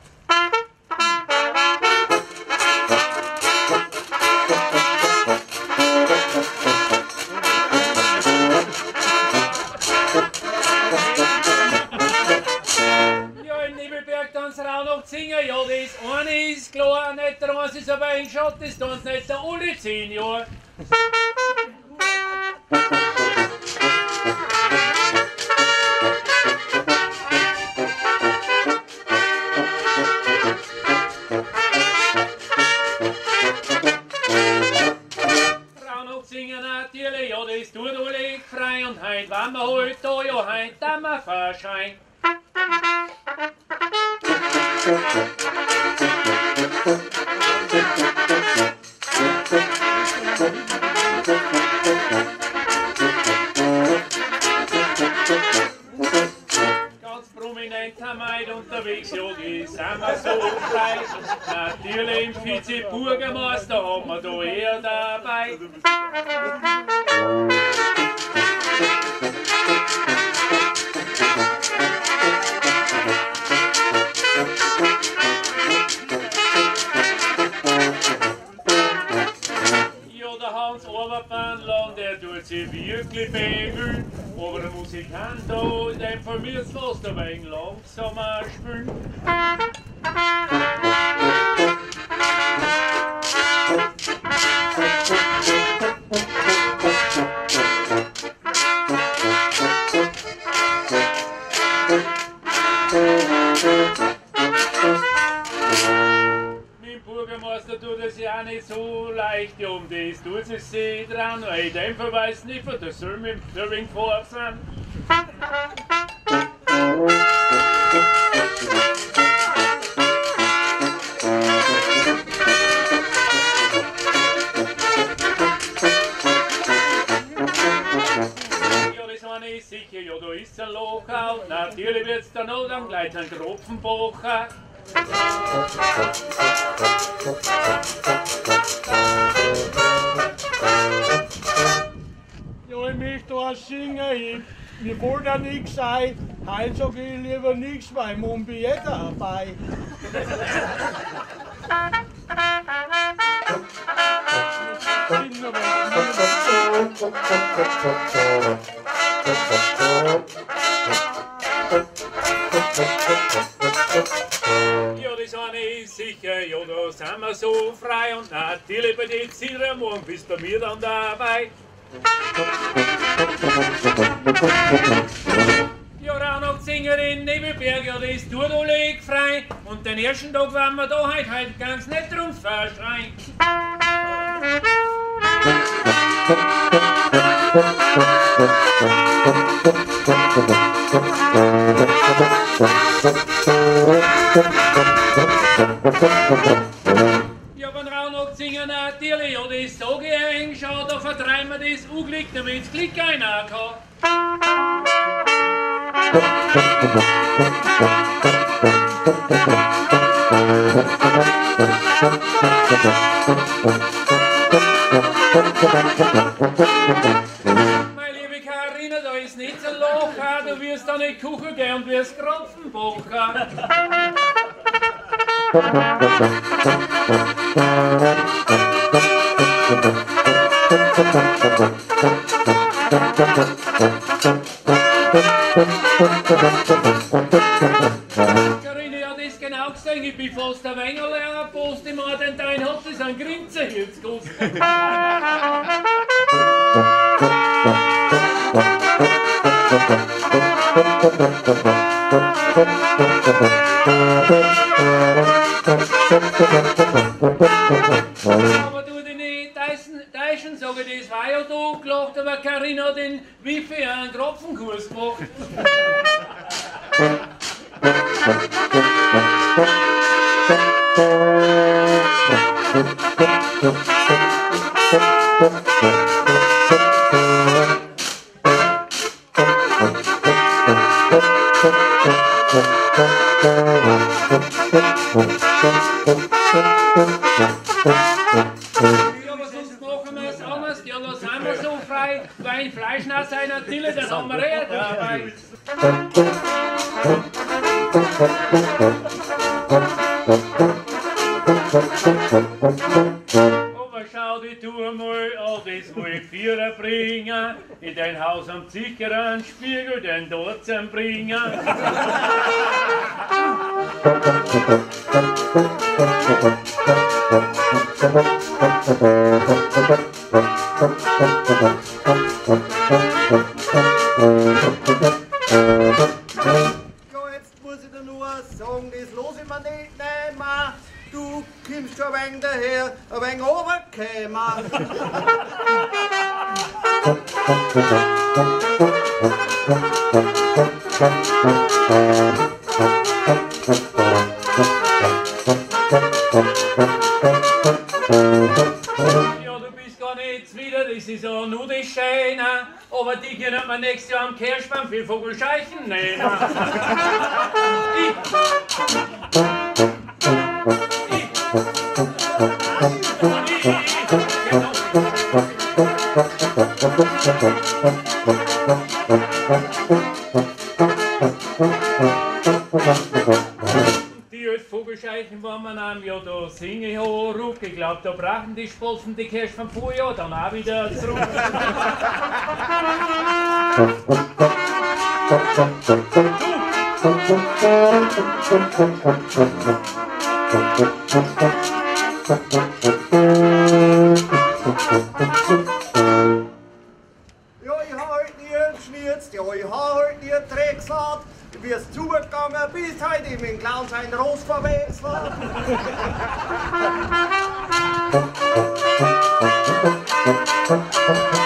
Ja, im Nibelberg tanzt auch noch singen. Ja, das eine ist klar, nicht der eins ist aber ein Schott, das tanzt nicht der alle zehn Jahre. Singen natürlich, ja, das tut alle frei und heut, wenn wir halt da, ja, heut, dann wir verschreien. Ganz prominent haben wir unterwegs, ja, die sind wir so frei. Natürlich im Vize-Bürgermeister haben wir da eher dabei. Ja, der Hans Oberbahnland, der tut sich wirklich bemühen, aber der Musikant da, in dem Fall mir jetzt fast ein wenig langsamer spielen. nicht so leicht, um das tut es sich dran. Ich dämpfe weiß nicht, für das soll mir ein wenig vor sein. Sicher, ja, da ist ein Loch auch. Natürlich wird es dann auch dann gleich ein Tropfenbocher. Ja, ich möchte auch singen. Ich, mir wollte ja nichts sein. Heute sage ich lieber nichts, weil morgen bin ich eh dabei. Ja, das eine ist sicher, ja, da sind wir so frei und natürlich bei den Zielen, morgen bist bei mir dann dabei. Ja, Rauhnachtssingerin Nebelberg, ja, das tut alle frei und den ersten Tag werden wir da heute, heute ganz nicht drum verschreien. Ja, wenn Rauhnacht singen natürlich, ja, das sag ich eng, schau, da vertreiben wir das Unglück, damit das Glück keiner kann. Meine liebe Karina, da ist nicht so ein Loch, du wirst da nicht kuchen gehen und wirst Kropfenbocher. Karina, ja, das genau gesehen, ich bin fast ein wenig leer, Post im Ort, denn dein hat das ein Grinsen jetzt gekostet. Aber du dich nicht täuschen, sage ich, das war ja da gelacht, aber Karina hat den wie für einen Kropfenkurs gemacht. Ja, aber sonst machen wir es anders. Ja, da sind wir so frei, weil Fleisch nach seiner Tille, dann haben wir eh dabei. Aber schau die Tour mal an, das will ich Vierer bringen. In dein Haus am sicheren Spiegel, den dort zum bringen. Ja, jetzt muss ich dir nur sagen, das los ich mir nicht nehmen. Du kommst schon ein wenig daher, ein wenig runtergekommen. Ja, du bist gar nicht wieder, das ist ja nur das Schöne. Aber die können wir nächstes Jahr am Kirschbaum für Vogelscheichen nehmen. Die als Vogelscheichen waren wir am ja da singe ich auch ruck. Ich glaub, da brauchen die Spolzen die Kirsch vom Vorjahr dann auch wieder zurück. Ja, ich hab halt nie geschnitzt, ja, ich hab halt nie Drecksat. Wie es zugegangen bis heute in meinen Clown sein Rost verwechselt.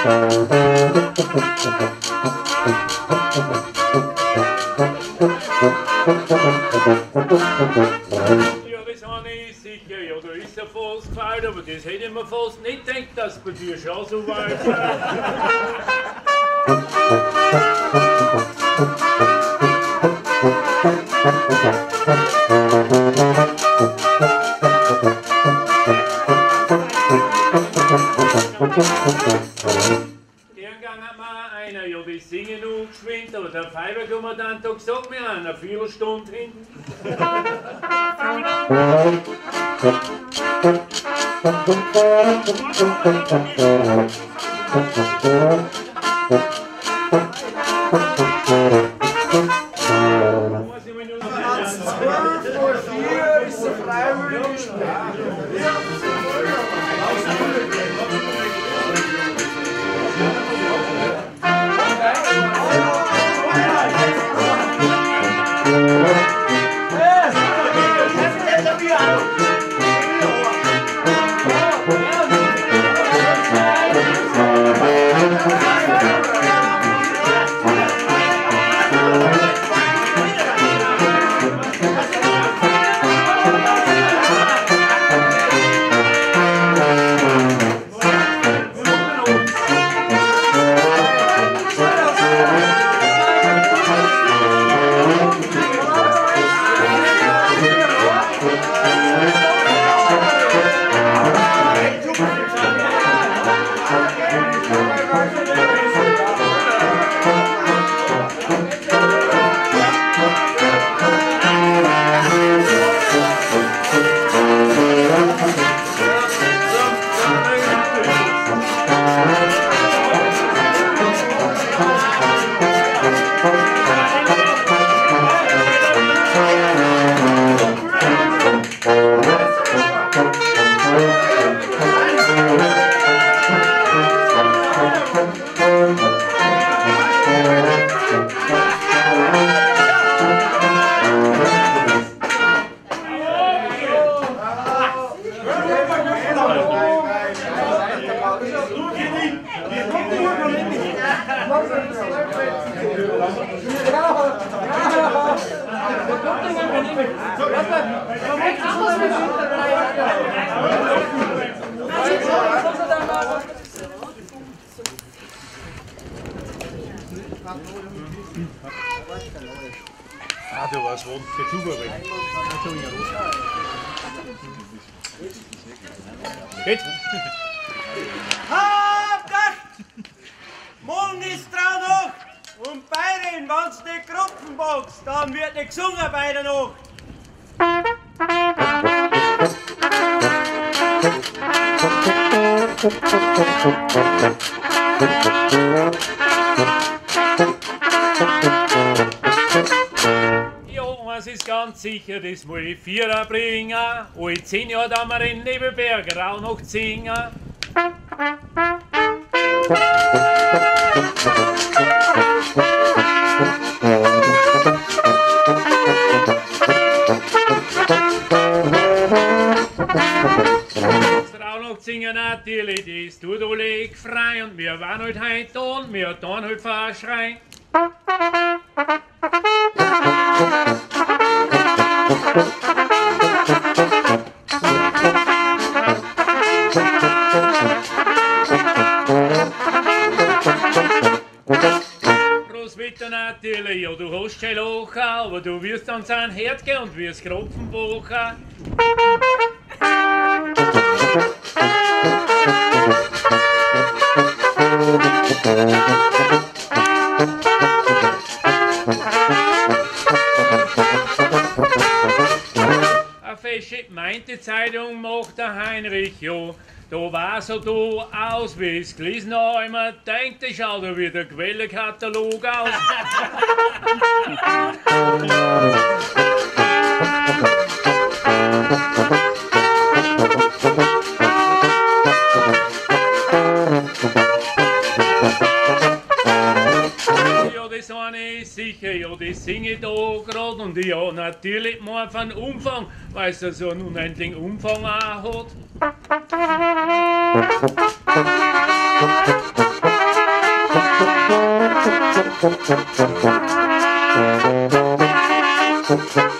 das habe ich sicher, ja, da ist er fast gefallen, aber das hätte ich mir fast nicht gedacht, dass bei dir schon so weit ist. Irgendwann hat mir einer, ja, die singen noch geschwind, aber der Fiberkommandant hat gesagt, wir haben eine Viertelstunde hinten. zwölf Uhr vier ist der freiwillige Ah, du warst rund, der Tuber weg. Geht? Hauptacht! Morgen ist Traunacht! Und Bayern, wenn's die Gruppen boxt, dann wird nicht gesungen bei der Nacht! Ja, eins ist ganz sicher, das muss ich Vierer bringen. Alle zehn Jahre da wir in Nebelberg Raunacht singen. Raunacht singen natürlich, das tut alle frei und wir waren halt heute da und wir tun halt verschreien. Großwetter natürlich, ja du hast kein Loch, aber du wirst dann sein Herd gehen und wirst Kropfen bochen. Eine fesche meinte Zeitung macht der Heinrich, ja. Da war so du aus, wie es gelesen habe, immer denkt, ich schau da wie der Quellekatalog aus. Ja, das eine ist sicher, ja, das singe ich da gerade und ja, natürlich mal von Umfang, weil es ja so einen unendlichen Umfang auch hat. Thank you.